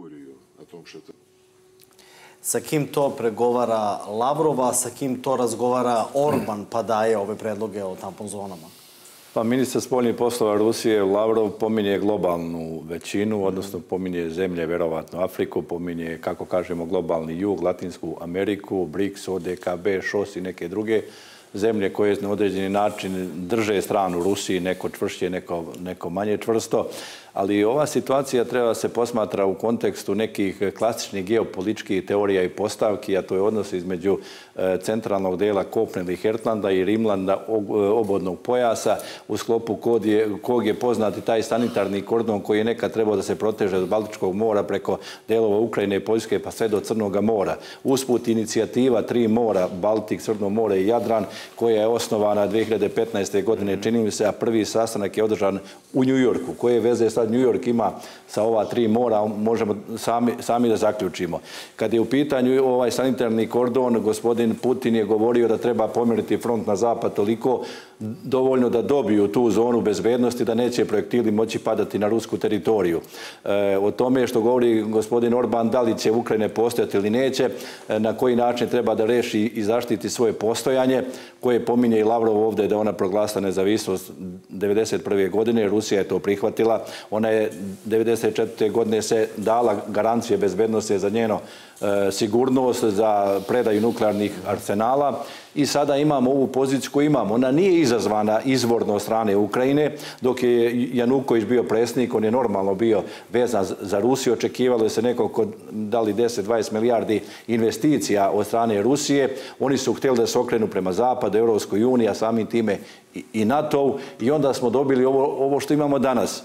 Sa kim to pregovara Lavrova, sa kim to razgovara Orban pa daje ove predloge o tampon zonama? Pa ministar spoljnih poslova Rusije Lavrov pominje globalnu većinu, odnosno pominje zemlje, verovatno Afriku, pominje, kako kažemo, globalni jug, Latinsku Ameriku, BRICS, O D K B, ŠOS i neke druge zemlje koje na određeni način drže stranu Rusiji, neko čvršće, neko, neko manje čvrsto. Ali ova situacija treba se posmatra u kontekstu nekih klasičnih geopolitičkih teorija i postavki, a to je odnos između centralnog dela kopna ili Hertlanda i Rimlanda, obodnog pojasa, u sklopu kog je poznati taj sanitarni kordon koji je nekad trebao da se proteže od Baltičkog mora preko delova Ukrajine i Poljske pa sve do Crnog mora. Usput inicijativa tri mora, Baltik, Crno more i Jadran, koja je osnovana dve hiljade petnaeste. godine, čini mi se, a prvi sastanak je održan u Njujorku. Koje veze sad Njujork ima sa ova tri mora, možemo sami, sami da zaključimo. Kad je u pitanju ovaj sanitarni kordon, gospodin Putin je govorio da treba pomeriti front na zapad toliko dovoljno da dobiju tu zonu bezbednosti, da neće projektili moći padati na rusku teritoriju. E, o tome što govori gospodin Orban, da li će Ukrajine postojati ili neće, na koji način treba da reši i zaštiti svoje postojanje, koje pominje i Lavrov ovdje da ona proglasila nezavisnost devedeset prve. godine, Rusija je to prihvatila. Ona je devedeset četvrte. godine se dala garancije bezbednosti za njeno e, sigurnost, za predaju nuklearnih arsenala i sada imamo ovu poziciju koju imamo. Ona nije izazvana izvorno od strane Ukrajine. Dok je Januković bio predsjednik, on je normalno bio vezan za Rusiju. Očekivalo se nekoliko, da li deset do dvadeset milijardi investicija od strane Rusije. Oni su htjeli da se okrenu prema zapadu, Europskoj uniji, a samim time i NATO-u. I onda smo dobili ovo, ovo što imamo danas.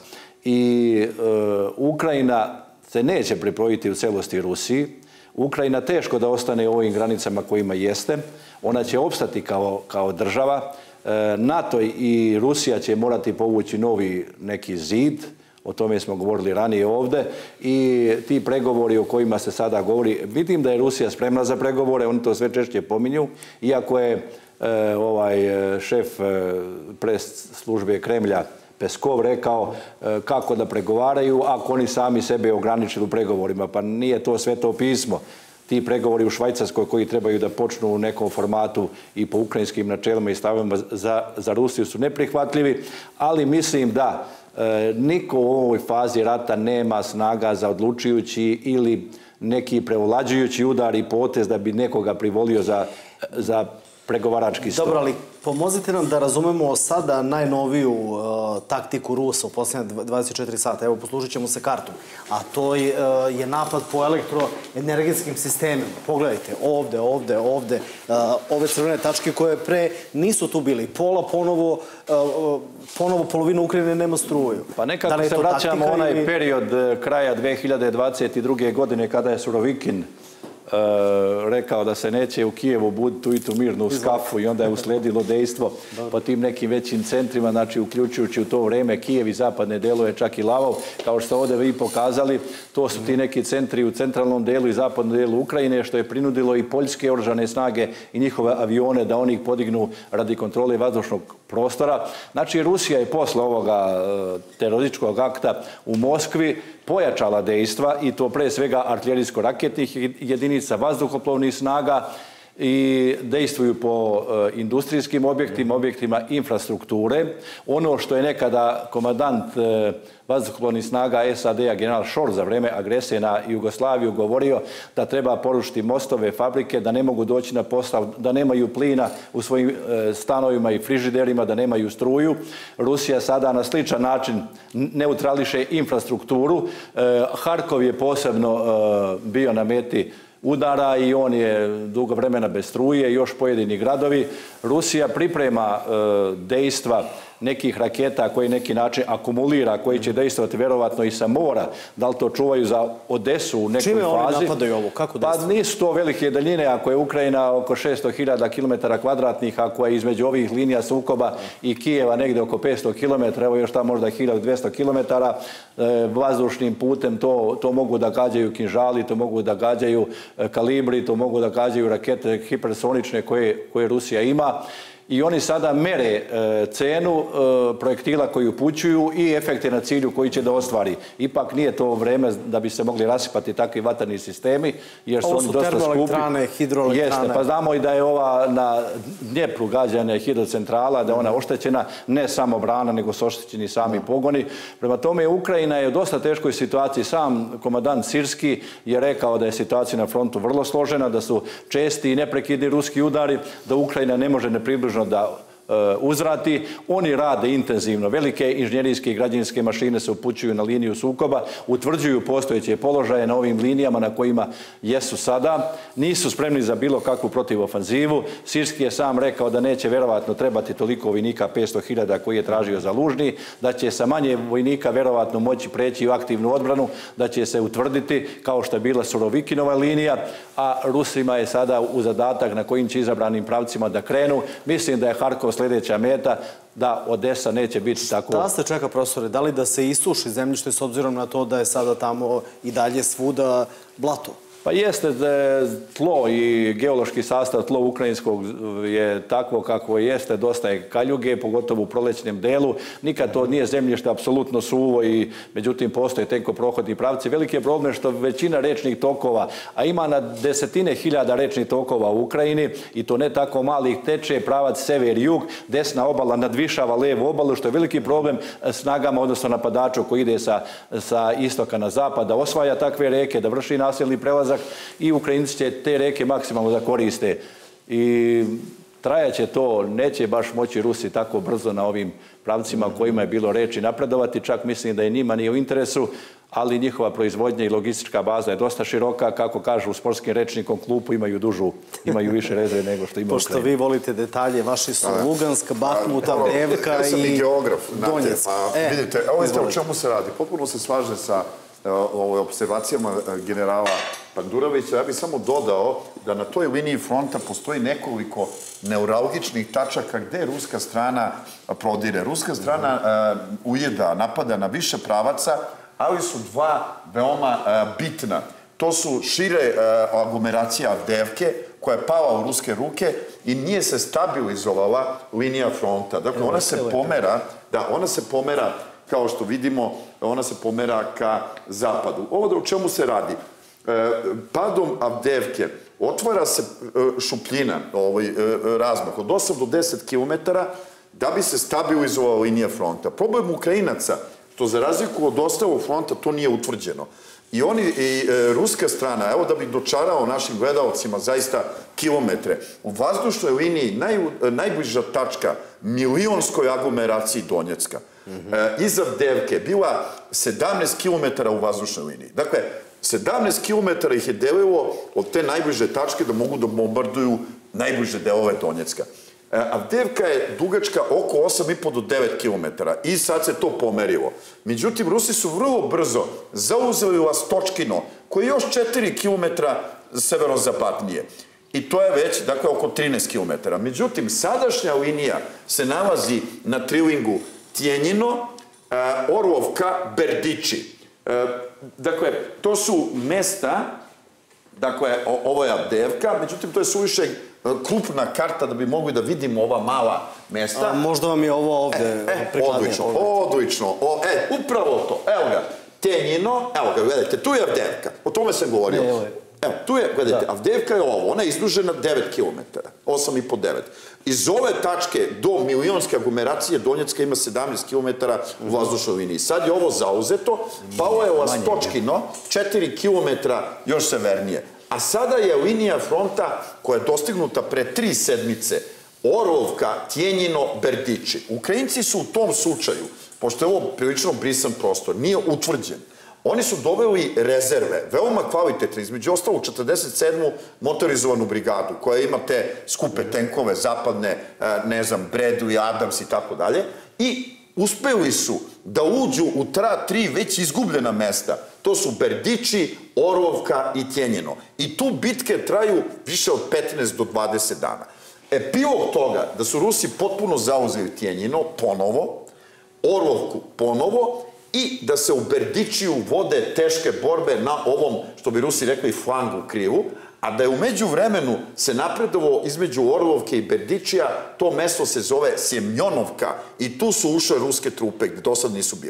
I e, Ukrajina se neće pripojiti u celosti Rusiji. Ukrajina teško da ostane u ovim granicama kojima jeste. Ona će opstati kao, kao država. E, NATO i Rusija će morati povući novi neki zid. O tome smo govorili ranije ovdje. I ti pregovori o kojima se sada govori, vidim da je Rusija spremna za pregovore, oni to sve češće pominju, iako je e, ovaj šef e, pres službe Kremlja Peskov rekao e, kako da pregovaraju ako oni sami sebe ograničili u pregovorima. Pa nije to sveto pismo. Ti pregovori u Švajcarskoj koji trebaju da počnu u nekom formatu i po ukrajinskim načelima i stavima za, za Rusiju su neprihvatljivi, ali mislim da e, niko u ovoj fazi rata nema snaga za odlučujući ili neki prevlađujući udar i potez da bi nekoga privolio za, za pregovarački stol. Dobro, ali pomozite nam da razumemo sada najnoviju uh, taktiku Rusa u posljednje dvadeset četiri sata. Evo, poslužit ćemo se kartom. A to je, uh, je napad po elektroenergetskim sistemima. Pogledajte, ovde, ovde, ovde, uh, ove crvene tačke koje pre nisu tu bili. Pola ponovo, uh, ponovo polovinu Ukrajine nema struju. Pa nekako se vraćamo onaj ili... period kraja dve hiljade dvadeset druge. godine kada je Surovikin Uh, rekao da se neće u Kijevu buditi tu i tu mirnu skafu i onda je usledilo dejstvo po tim nekim većim centrima, znači uključujući u to vreme Kijev i zapadne delove, čak i Lavov, kao što ste ovdje vi pokazali, to su ti neki centri u centralnom delu i zapadnom delu Ukrajine, što je prinudilo i poljske oružane snage i njihove avione da oni ih podignu radi kontrole vazdušnog prostora. Znači, Rusija je posle ovoga uh, terorističkog akta u Moskvi pojačala dejstva i to pre svega artiljerijsko-raketnih jedinica, vazduhoplovnih snaga i dejstvuju po uh, industrijskim objektima, objektima infrastrukture. Ono što je nekada komandant uh, vazduhoplovnih snaga S A D-a general Shore za vreme agresije na Jugoslaviju govorio da treba porušiti mostove, fabrike, da ne mogu doći na posao, da nemaju plina u svojim uh, stanovima i frižiderima, da nemaju struju. Rusija sada na sličan način neutrališe infrastrukturu. Uh, Harkov je posebno uh, bio na meti udara i on je dugo vremena bez struje, još pojedini gradovi. Rusija priprema e, dejstva nekih raketa koji neki način akumulira, koji će dejstvati verovatno i sa mora. Da li to čuvaju za Odesu u nekoj fazi? Čime oni napadaju ovo? Kako dejstvuju? Pa nisu to velike daljine. Ako je Ukrajina oko šesto hiljada kilometara kvadratnih, ako je između ovih linija sukoba i Kijeva negdje oko petsto kilometara, evo još tamo možda hiljadu dvjesto kilometara, e, vazdušnim putem to, to mogu da gađaju kinžali, to mogu da gađaju e, kalibri, to mogu da gađaju rakete hipersonične koje, koje Rusija ima. I oni sada mere e, cenu e, projektila koji upućuju i efekte na cilju koji će da ostvari. Ipak nije to vreme da bi se mogli rasipati takvi vatreni sistemi, jer su, Ovo oni su dosta skupi. termoelektrane, hidroelektrane. Jeste, pa znamo i da je ova na Dnjepru gađana hidrocentrala, da je ona oštećena, ne samo brana, nego su oštećeni sami pogoni. Prema tome, Ukrajina je u dosta teškoj situaciji. Sam komandant Sirski je rekao da je situacija na frontu vrlo složena, da su česti i neprekidni ruski udari, da Ukrajina ne može nepribližno da uzvrati. Oni rade intenzivno. Velike inženjerijske i građevinske mašine se upućuju na liniju sukoba, utvrđuju postojeće položaje na ovim linijama na kojima jesu sada. Nisu spremni za bilo kakvu protivofanzivu. Sirski je sam rekao da neće verovatno trebati toliko vojnika, petsto hiljada koji je tražio za Lužni, da će sa manje vojnika verovatno moći preći u aktivnu odbranu, da će se utvrditi kao što je bila Surovikinova linija, a Rusima je sada u zadatak na kojim će izabranim pravcima da krenu. Mislim da je Harkov sljedeća meta, da Odesa neće biti tako... Šta se čeka, profesore? Da li da se isuši zemljište s obzirom na to da je sada tamo i dalje svuda blato? Pa jeste, tlo i geološki sastav tlo ukrajinskog je takvo kako jeste, dosta je kaljuge, pogotovo u prolećnem delu. Nikad to nije zemljište apsolutno suvo i međutim postoje tenko prohodni pravci. Veliki je problem što većina rečnih tokova, a ima na desetine hiljada rečnih tokova u Ukrajini i to ne tako malih, teče pravac sever-jug, desna obala nadvišava levu obalu, što je veliki problem snagama, odnosno napadaču koji ide sa, sa istoka na zapad, da osvaja takve reke, da vrši nasilni prelazak i Ukrajinci će te reke maksimalno da koriste. I trajaće to, neće baš moći Rusi tako brzo na ovim pravcima o kojima je bilo reči napredovati, čak mislim da je njima nije u interesu, ali njihova proizvodnja i logistička baza je dosta široka, kako kažu u sportskim rečnikom klupu, imaju dužu, imaju više rezerve nego što ima Ukrajina. Pošto vi volite detalje, vaši su Lugansk, Bahmut, Avdijevka i Donjeck. Ja sam i geograf, znate, pa vidite, evo vidite o čemu se radi. Potpuno se slaže sa observacijama generala Pandurovića. Ja bih samo dodao da na toj liniji fronta postoji nekoliko neuralgičnih tačaka gde ruska strana prodire. Ruska strana ujeda, napada na više pravaca, ali su dva veoma bitna. To su šire aglomeracija Avdijevke, koja je pala u ruske ruke i nije se stabilizovala linija fronta. Dakle, ona se pomera, da, ona se pomera, kao što vidimo, ona se pomera ka zapadu. Ovo da u čemu se radi? Padom Avdijevke otvara se šupljina, ovaj razmak od osam do deset kilometara da bi se stabilizovala linija fronta. Problem Ukrajinaca, što za razliku od ostalog fronta, to nije utvrđeno. I oni, i ruska strana, evo da bih dočarao našim gledalcima zaista kilometre, u vazdušnoj liniji najbliža tačka milionskoj aglomeraciji Donjecka, iz Avdijevke bila sedamnaest kilometara u vazdušnoj liniji. Dakle, sedamnaest kilometara ih je delilo od te najbliže tačke da mogu da bombarduju najbliže delove Donjecka. Avdijevka je dugačka oko osam i po do devet kilometara i sad se to pomerilo. Međutim, Rusi su vrlo brzo zauzeli Lastočkino, koji je još četiri kilometra severozapadnije. I to je već, dakle, oko trinaest kilometara. Međutim, sadašnja linija se nalazi na trilingu Tjenjino, Orlovka, Berdiči. Dakle, to su mesta, dakle, ovo je Avdijevka, međutim, to je suviše krupna karta da bi mogli da vidimo ova mala mesta. Možda vam je ovo ovde prikladnije. Odlično, odlično. E, upravo to. Evo ga, Tjenjino, evo ga, gledajte, tu je Avdijevka. O tome sam govorio. Evo, tu je, gledajte, Avdijevka je ovo, ona je izdužena devet kilometara, osam i po devet. Iz ove tačke do milionske aglomeracije Donjecka ima sedamnaest kilometara u vazdušnoj liniji. Sad je ovo zauzeto, palo je Lastočkino, četiri kilometra još severnije. A sada je linija fronta koja je dostignuta pre tri sedmice, Orlovka, Tjenjino, Berdiči. Ukrajinci su u tom slučaju, pošto je ovo prilično brisan prostor, nije utvrđen. Oni su doveli rezerve, veoma kvalitetne, između ostalo četrdeset sedmu motorizovanu brigadu, koja ima te skupe tenkove, zapadne, ne znam, Bradley, Adams i tako dalje, i uspeli su da uđu u ta tri već izgubljena mesta. To su Berdiči, Orlovka i Tjenjino. I tu bitke traju više od petnaest do dvadeset dana. Epilog toga da su Rusi potpuno zauzeli Tjenjino ponovo, Orlovku ponovo, i da se u Berdičiju vode teške borbe na ovom, što bi Rusi rekli, flangu krivu, a da je umeđu vremenu se napredovalo između Orlovke i Berdičija, to mesto se zove Sjemjonovka i tu su ušle ruske trupe gde do sad nisu bile.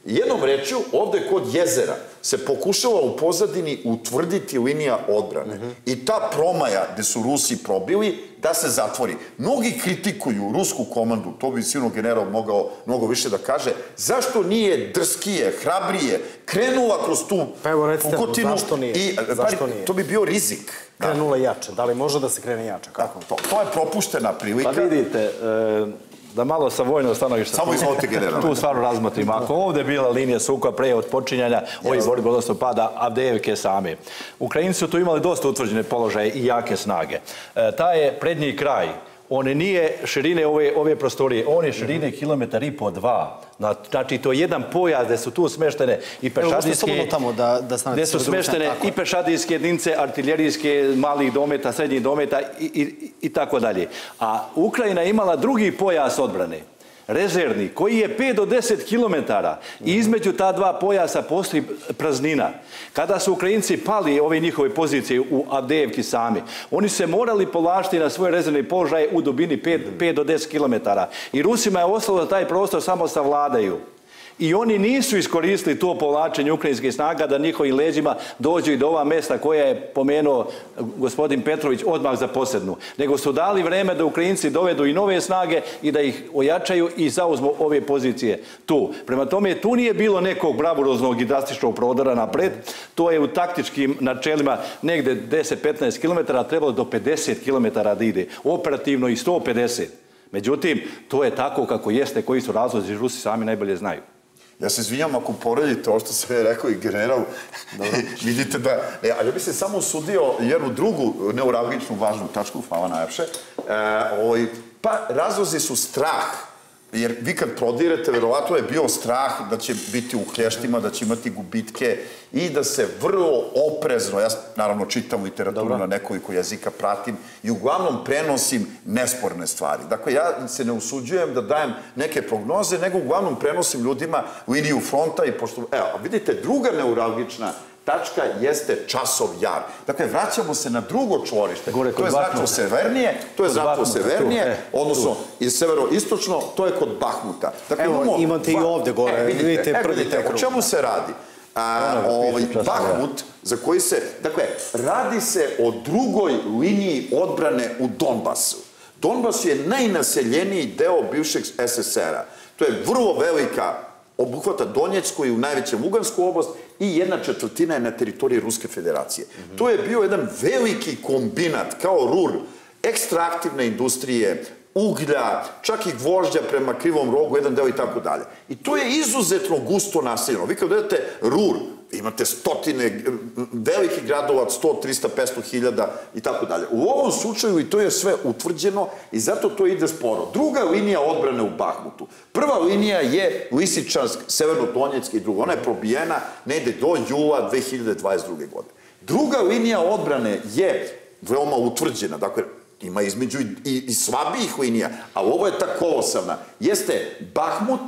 Jednom rečju, ovde kod jezera se pokušava u pozadini utvrditi linija odbrane. I ta promaja gde su Rusi probili da se zatvori. Mnogi kritikuju rusku komandu, to bi sigurno general mogao mnogo više da kaže, zašto nije drskije, hrabrije, krenula kroz tu pukotinu. Zašto nije? Zašto nije? To bi bio rizik. Krenula jače. Da li može da se krene jače? Kako? To je propuštena prilika. Pa vidite, da malo sa vojnog stanovišta tu stvarno razmotrim. Ako ovde je bila linija sukoba pre od počinjanja ovih borbi, odnosno pada Avdejevke same, Ukrajinci su tu imali dosta utvrđene položaje i jake snage. Taj je prednji kraj, on nije širine ove prostorije, on je širine kilometar i po dva. Znači, to je jedan pojas gde su tu smeštene i pešadijske, gde su smeštene i pešadijske jedinice, artiljerijske, malih dometa, srednjih dometa i tako dalje. A Ukrajina je imala drugi pojas odbrane, rezervni, koji je pet do deset kilometara i između ta dva pojasa postoji praznina. Kada su Ukrajinci pali ove njihove pozicije u Avdejevki sami, oni se morali polašiti na svoje rezervne položaje u dubini pet do deset kilometara. I Rusima je ostalo da taj prostor samo savladaju. I oni nisu iskoristili to povlačenje ukrajinskih snaga da njihovim leđima dođu i do ova mesta koja je pomenuo gospodin Petrović odmah za posednu. Nego su dali vreme da Ukrajinci dovedu i nove snage i da ih ojačaju i zauzmu ove pozicije tu. Prema tome, tu nije bilo nekog bravuroznog i drastičnog prodora napred. To je u taktičkim načelima negde deset do petnaest kilometara, trebalo do pedeset kilometara da ide. Operativno i sto pedeset. Međutim, to je tako kako jeste, koji su razlozi, Rusi sami najbolje znaju. Ja se izvinjam ako poredite ovo što sam je rekao i general, vidite da... Ali ja bih se samo usudio jednu drugu neuralgičnu važnu tačku, hvala najlepše. Pa razlozi su strah, jer vi kad prodirete, verovatno je bio strah da će biti u klještima, da će imati gubitke i da se vrlo oprezno, ja naravno čitam literaturu na nekoliko jezika, pratim i uglavnom prenosim nesporne stvari. Dakle, ja se ne usuđujem da dajem neke prognoze, nego uglavnom prenosim ljudima liniju fronta i pošto... Evo, vidite, druga neuralgična tačka jeste Časov Jar. Dakle, vraćamo se na drugo čvorište. To je značilo severnije, to je značilo severnije, odnosno i severo-istočno, to je kod Bahmuta. Evo, imate i ovde gore, vidite prvi tek ruku. O čemu se radi? Bahmut, za koji se... Dakle, radi se o drugoj liniji odbrane u Donbasu. Donbas je najnaseljeniji deo bivšeg es es er a. To je vrlo velika obuhvata Donjecku i u najvećem Lugansku oblast i jedna četvrtina je na teritoriji Ruske federacije. To je bio jedan veliki kombinat, kao Rur, ekstraktivne industrije, uglja, čak i gvožđa prema Krivom rogu, jedan deo i tako dalje. I to je izuzetno gusto naseljeno. Vi kad gledate Rur, imate stotine velikih gradova od sto, trista, petsto hiljada i tako dalje. U ovom slučaju i to je sve utvrđeno i zato to ide sporo. Druga linija odbrane u Bahmutu. Prva linija je Lisičansk, Severno-Donjecki i druga. Ona je probijena negde do jula dve hiljade dvadeset druge. godine. Druga linija odbrane je veoma utvrđena. Dakle, ima između i slabijih linija, ali ovo je ta kolosavna. Jeste Bahmut,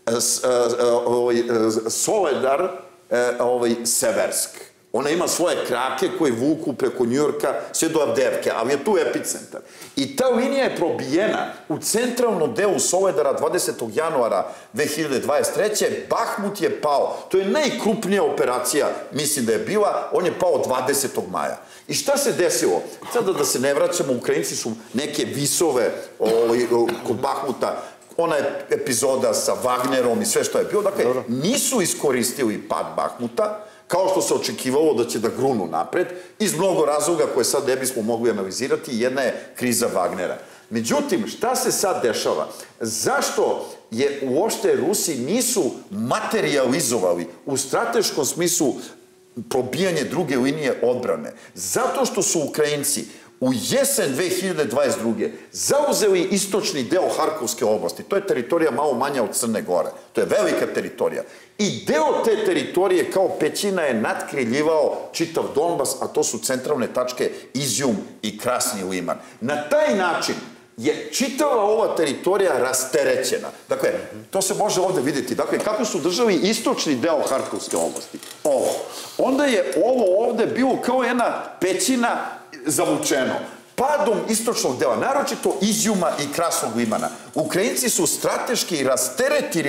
Soledar, Seversk. Ona ima svoje krake koje vuku preko Njujorka sve do Avdejevke, ali je tu epicentar. I ta linija je probijena u centralnom delu Soledara dvadesetog januara dve hiljade dvadeset treće. Bahmut je pao. To je najkrupnija operacija, mislim da je bila. On je pao dvadesetog maja. I šta se desilo? Sada da se ne vraćamo, Ukrajinci su neke visove kod Bahmuta, ona je epizoda sa Wagnerom i sve što je bilo. Dakle, nisu iskoristili pad Bahmuta, kao što se očekivalo da će da grunu napred, iz mnogo razloga koje sad ne bismo mogli analizirati. Jedna je kriza Wagnera. Međutim, šta se sad dešava? Zašto je uopšte Rusi nisu materijalizovali u strateškom smislu probijanje druge linije odbrane? Zato što su Ukrajinci u jesen dve hiljade dvadeset druge. zauzeli istočni deo Harkovske oblasti. To je teritorija malo manja od Crne Gore. To je velika teritorija. I deo te teritorije kao pećina je natkriljivao čitav Donbas, a to su centralne tačke Izjum i Krasni Liman. Na taj način je čitava ova teritorija rasterećena. Dakle, to se može ovde vidjeti. Dakle, kako su držali istočni deo Harkovske oblasti. Ovo. Onda je ovo ovde bilo kao jedna pećina zavučeno. Padom istočnog dela, naročito Izjuma i Krasnog Limana, Ukrajinci su strateški rasteretili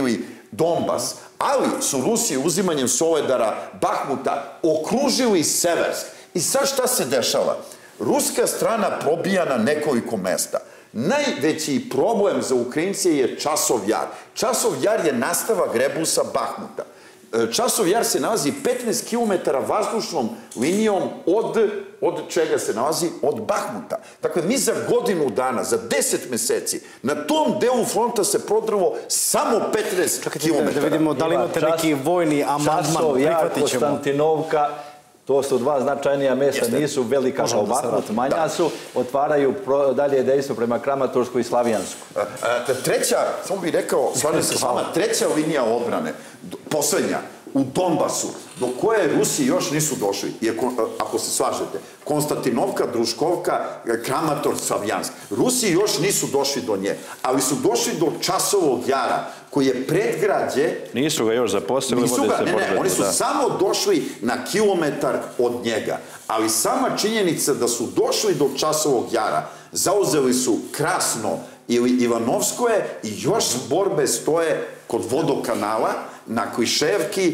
Donbas, ali su Rusi uzimanjem Soledara, Bahmuta, okružili Seversk. I sad šta se dešava? Ruska strana probija na nekoliko mesta. Najveći problem za Ukrajince je Časov Jar. Časov Jar je nastavak rebusa Bahmuta. Časov Jar se nalazi petnaest kilometara vazdušnom linijom od, od čega se nalazi? Od Bahmuta. Dakle, mi za godinu dana, za deset meseci, na tom delu fronta se prodrlo samo petnaest kilometara. Da vidimo da li imate neki vojni amandman, prihvatit ćemo. Konstantinovka, to su dva značajnija mesta, nisu velika kao Bahmut, manja su, otvaraju dalje dejstvo prema Kramatorsku i Slavijansku. Treća, samo bih rekao, slažem se s vama, treća linija odbrane, poslednja, u Donbasu, do koje Rusi još nisu došli, ako se slažete, Konstantinovka, Druškovka, Kramator, Slavijansk. Rusi još nisu došli do nje, ali su došli do Časovog Jara, koji je predgrađe... Nisu ga još zapostavili, nisu ga, ne, ne, oni su samo došli na kilometar od njega. Ali sama činjenica da su došli do Časovog Jara, zauzeli su Krasno ili Ivanovskoje i još borbe stoje kod vodokanala na Kliševki,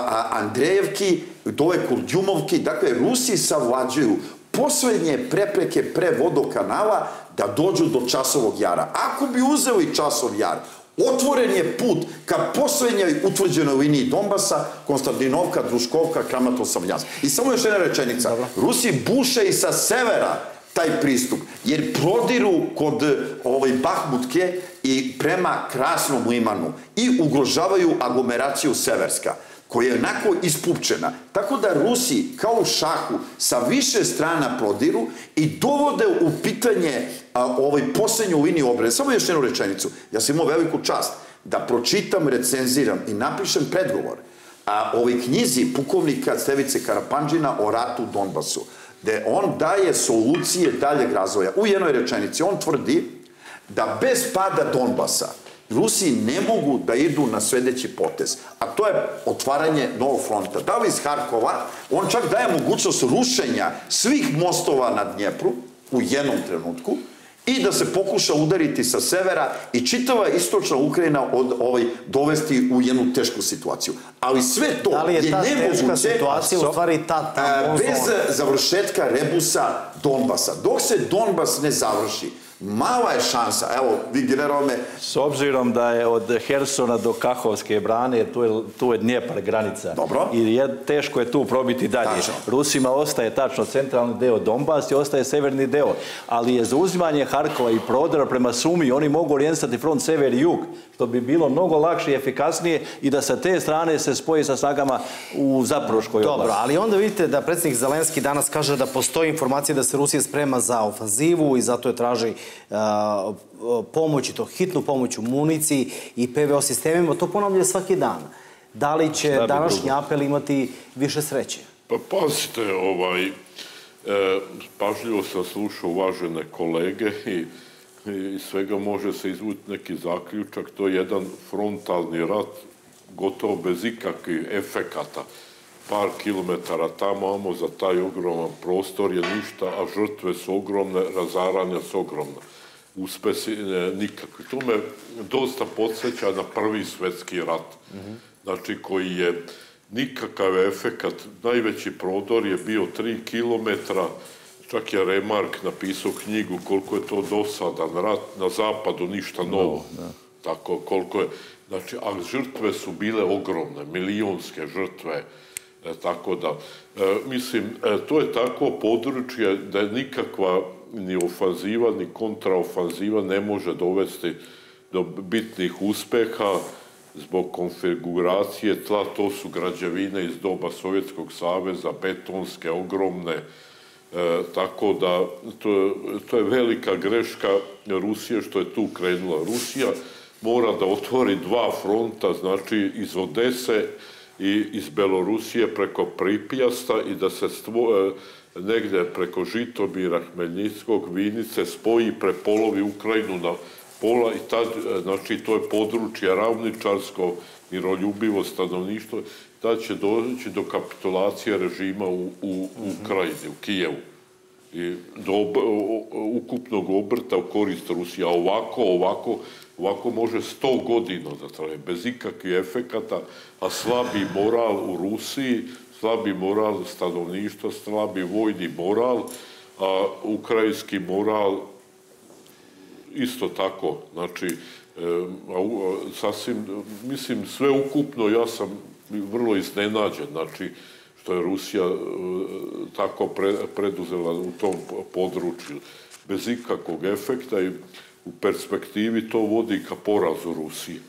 Andrejevki, dole Kurdjumovki. Dakle, Rusi savlađuju poslednje prepreke pre vodokanala da dođu do Časovog Jara. Ako bi uzeli Časov Jar, otvoren je put ka poslednjoj utvrđenoj liniji Donbasa, Konstantinovka, Druškovka, Kramator, Slavijansk. I samo još jedna rečenica. Rusi buše i sa severa taj pristup, jer prodiru kod Bahmutke i prema Krasnom limanu i ugrožavaju aglomeraciju Severska, koja je onako ispupčena. Tako da Rusi, kao u šahu, sa više strana prodiru i dovode u pitanje poslednju liniju obrane. Samo još jednu rečenicu. Ja sam imao veliku čast da pročitam, recenziram i napišem predgovor ovoj knjizi pukovnika Stevice Karapandžina o ratu u Donbasu, gde on daje solucije daljeg razvoja. U jednoj rečenici on tvrdi da bez pada Donbasa Rusi ne mogu da idu na sledeći potez, a to je otvaranje novog fronta. Da li iz Harkova, on čak daje mogućnost rušenja svih mostova na Dnjepru u jednom trenutku i da se pokuša udariti sa severa i čitava istočna Ukrajina dovesti u jednu tešku situaciju. Ali sve to je nemoguće bez završetka rebusa Donbasa. Dok se Donbas ne završi, mala je šansa, evo, vi generalne... S obzirom da je od Hersona do Kahovske brane, tu je Dnjepar granica. Dobro. I teško je tu probiti dalje. Rusima ostaje tačno centralni deo Donbas i ostaje severni deo. Ali je za uzimanje Harkova i prodora prema Sumi, oni mogu orijentati front sever i jug, što bi bilo mnogo lakše i efikasnije i da sa te strane se spoji sa snagama u Zaporoškoj oblasti. Dobro, ali onda vidite da predsjednik Zelenski danas kaže da postoji informacija da se Rusija sprema za ofanzivu i zato je traži pomoć, i to hitnu pomoć u municiji i P V O sistemima. To ponavlja svaki dan. Da li će današnji apel imati više sreće? Pa pazite, pažljivo sam slušao uvažene kolege i iz svega može se izvući neki zaključak. To je jedan frontalni rat gotovo bez ikakvih efekata. Par kilometara tamo, amo za taj ogroman prostor je ništa, a žrtve su ogromne, razaranja su ogromne. Uspesi nikakvi. To me dosta podsjeća na Prvi svetski rat, znači koji je nikakav efekat. Najveći prodor je bio tri kilometra, čak je Remark napisao knjigu koliko je to dosadan rat, na zapadu ništa novo. Tako koliko je, znači, a žrtve su bile ogromne, milijonske žrtve. Tako da, mislim, to je tako područje da nikakva ni ofanziva, ni kontraofanziva ne može dovesti do bitnih uspeha zbog konfiguracije tla. To su građevine iz doba Sovjetskog saveza, betonske, ogromne. Tako da, to je velika greška Rusije što je tu krenula. Rusija mora da otvori dva fronta, znači iz Odese i iz Belorusije preko Pripjasta i da se negde preko Žitomira, Hmeljnickog, Vinice spoji, prepolovi Ukrajinu na pola i tad, znači to je područje ravničarsko, miroljubivo stanovništvo, tad će doći do kapitulacije režima u Ukrajini, u Kijevu. do ukupnog obrta u korist Rusije. A ovako, ovako, ovako može sto godina da traje, bez ikakvih efekata, a slabi moral u Rusiji, slabi moral stanovništva, slabi vojni moral, a ukrajinski moral isto tako. Znači, sasvim, mislim, sve ukupno ja sam vrlo iznenađen, znači, što je Rusija tako preduzela u tom području bez ikakvog efekta i u perspektivi to vodi ka porazu Rusije.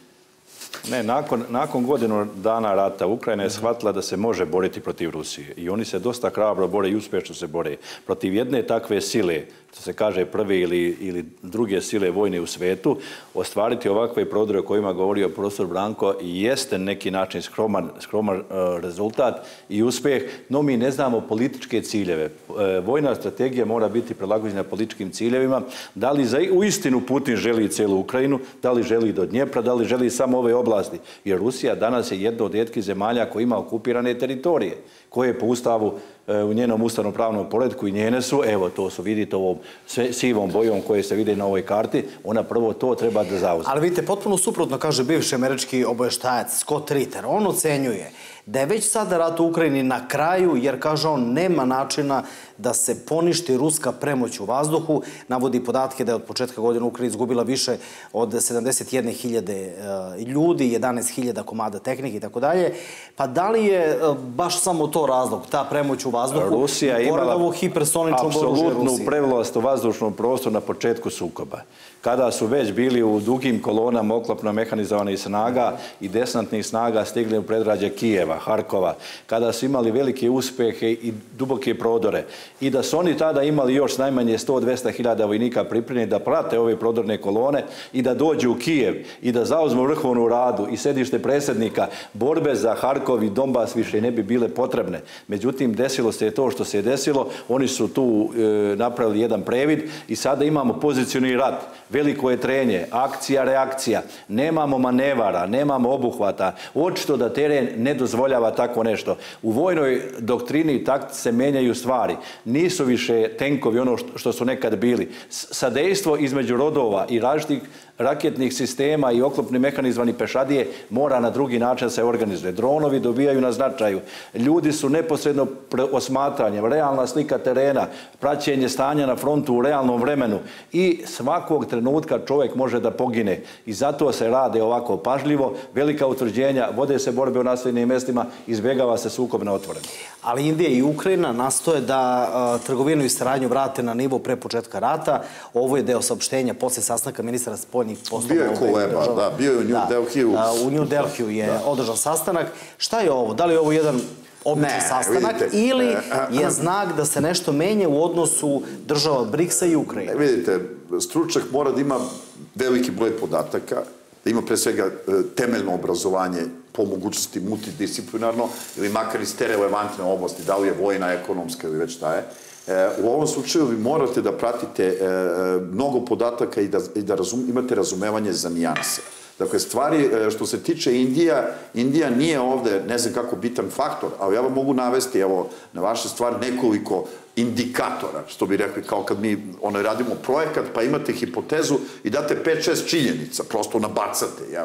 Ne, nakon, nakon godinu dana rata Ukrajina je shvatila da se može boriti protiv Rusije i oni se dosta hrabro bore i uspješno se bore. Protiv jedne takve sile, što se kaže prve ili, ili druge sile vojne u svetu, ostvariti ovakve prodore o kojima govorio profesor Branko jeste neki način skroman, skroman uh, rezultat i uspjeh, no mi ne znamo političke ciljeve. Uh, vojna strategija mora biti prilagođena političkim ciljevima. Da li za, u istinu Putin želi cijelu Ukrajinu, da li želi do Dnjepra, da li želi samo ove oblasti. Jer Rusija danas je jedna od rijetkih zemalja koja ima okupirane teritorije, koje po ustavu u njenom ustavno-pravnom poretku i njene su, evo to su, vidite ovom sivom bojom koje se vide na ovoj karti, ona prvo to treba da zauzme. Ali vidite, potpuno suprotno kaže bivši američki obavještajac Scott Ritter. On ocenjuje da je već sada rat u Ukrajini na kraju, jer kaže on nema načina da se poništi ruska premoć u vazduhu. Navodi podatke da je od početka godine Ukrajina izgubila više od sedamdeset jedne hiljade ljudi, jedanaest hiljada komada tehnike i tako dalje. Pa da li je baš samo to razlog, ta premoć u vazduhu? Rusija je imala apsolutnu prevlast u vazdušnom prostoru na početku sukoba. Kada su već bili u dugim kolonama oklopno mehanizovanih snaga i desantnih snaga stigli u predgrađe Kijeva, Harkova, kada su imali velike uspjehe i duboke prodore i da su oni tada imali još najmanje sto do dvesta hiljada vojnika pripremljeni da prate ove prodorne kolone i da dođu u Kijev i da zauzmu vrhovnu radu i sedište predsjednika, borbe za Harkov i Donbas više ne bi bile potrebne. Međutim, desilo se to što se je desilo, oni su tu e, napravili jedan previd i sada imamo pozicioni rat. Veliko je trenje, akcija, reakcija, nemamo manevara, nemamo obuhvata. Očito da teren ne dozvoljava tako nešto. U vojnoj doktrini i taktici se menjaju stvari. Nisu više tenkovi ono što su nekad bili. Sadejstvo između rodova i različitih raketnih sistema i oklopni mehanizmani pešadije mora na drugi način da se organizuje. Dronovi dobijaju na značaju. Ljudi su neposredno osmatranjem, realna slika terena, praćenje stanja na frontu u realnom vremenu i svakog trenutka čovjek može da pogine. I zato se rade ovako pažljivo, velika utvrđenja, vode se borbe u naseljenim mjestima, izbjegava se sukob na otvoreno. Ali Indija i Ukrajina nastoje da uh, trgovinu i saradnju vrate na nivo pre početka rata. Ovo je deo saopštenja posle sastanka ministra spoljnih poslova. Bio je koleba, da, bio je u New da, Delhiju. Uh, u New Delhiju je da. održan sastanak. Šta je ovo? Da li je ovo jedan običan sastanak vidite, ili je znak da se nešto menja u odnosu država briksa i Ukrajine? Vidite, stručnjak mora da ima veliki broj podataka, da ima pre svega temeljno obrazovanje po mogućnosti multidisciplinarno ili makar iz te relevantne oblasti, da li je vojna, ekonomska ili već šta je. U ovom slučaju vi morate da pratite mnogo podataka i da, i da razum, imate razumevanje za nijanse. Dakle, stvari što se tiče Indija, Indija nije ovde, ne znam kako, bitan faktor, ali ja vam mogu navesti, evo, na vaše stvari nekoliko indikatora, što bi rekli, kao kad mi ono, radimo projekat, pa imate hipotezu i date pet šest činjenica, prosto nabacate, jel?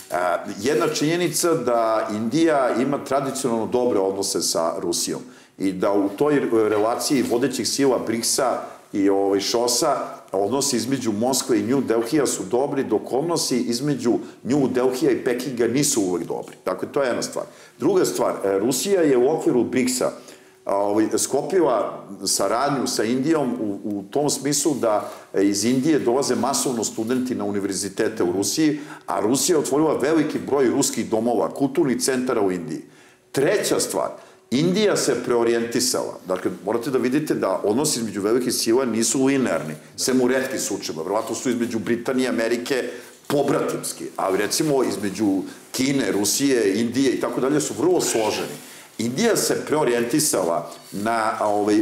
Jedna činjenica da Indija ima tradicionalno dobre odnose sa Rusijom i da u toj relaciji vodećih sila briksa i ovaj, šosa odnosi između Moskve i New Delhija su dobri, dok odnosi između New Delhija i Pekinga nisu uvek dobri. Dakle, to je jedna stvar. Druga stvar, Rusija je u okviru briksa ovaj, sklopila saradnju sa Indijom u, u tom smislu da iz Indije dolaze masovno studenti na univerzitete u Rusiji, a Rusija je otvorila veliki broj ruskih domova, kulturnih centara u Indiji. Treća stvar, Indija se preorijentisala. Dakle, morate da vidite da odnosi između velikih sila nisu linearni, sem u retkih slučajeva. Verovatno su između Britanije i Amerike pobratimski, ali recimo između Kine, Rusije, Indije i tako dalje su vrlo složeni. Indija se preorijentisala na ovaj,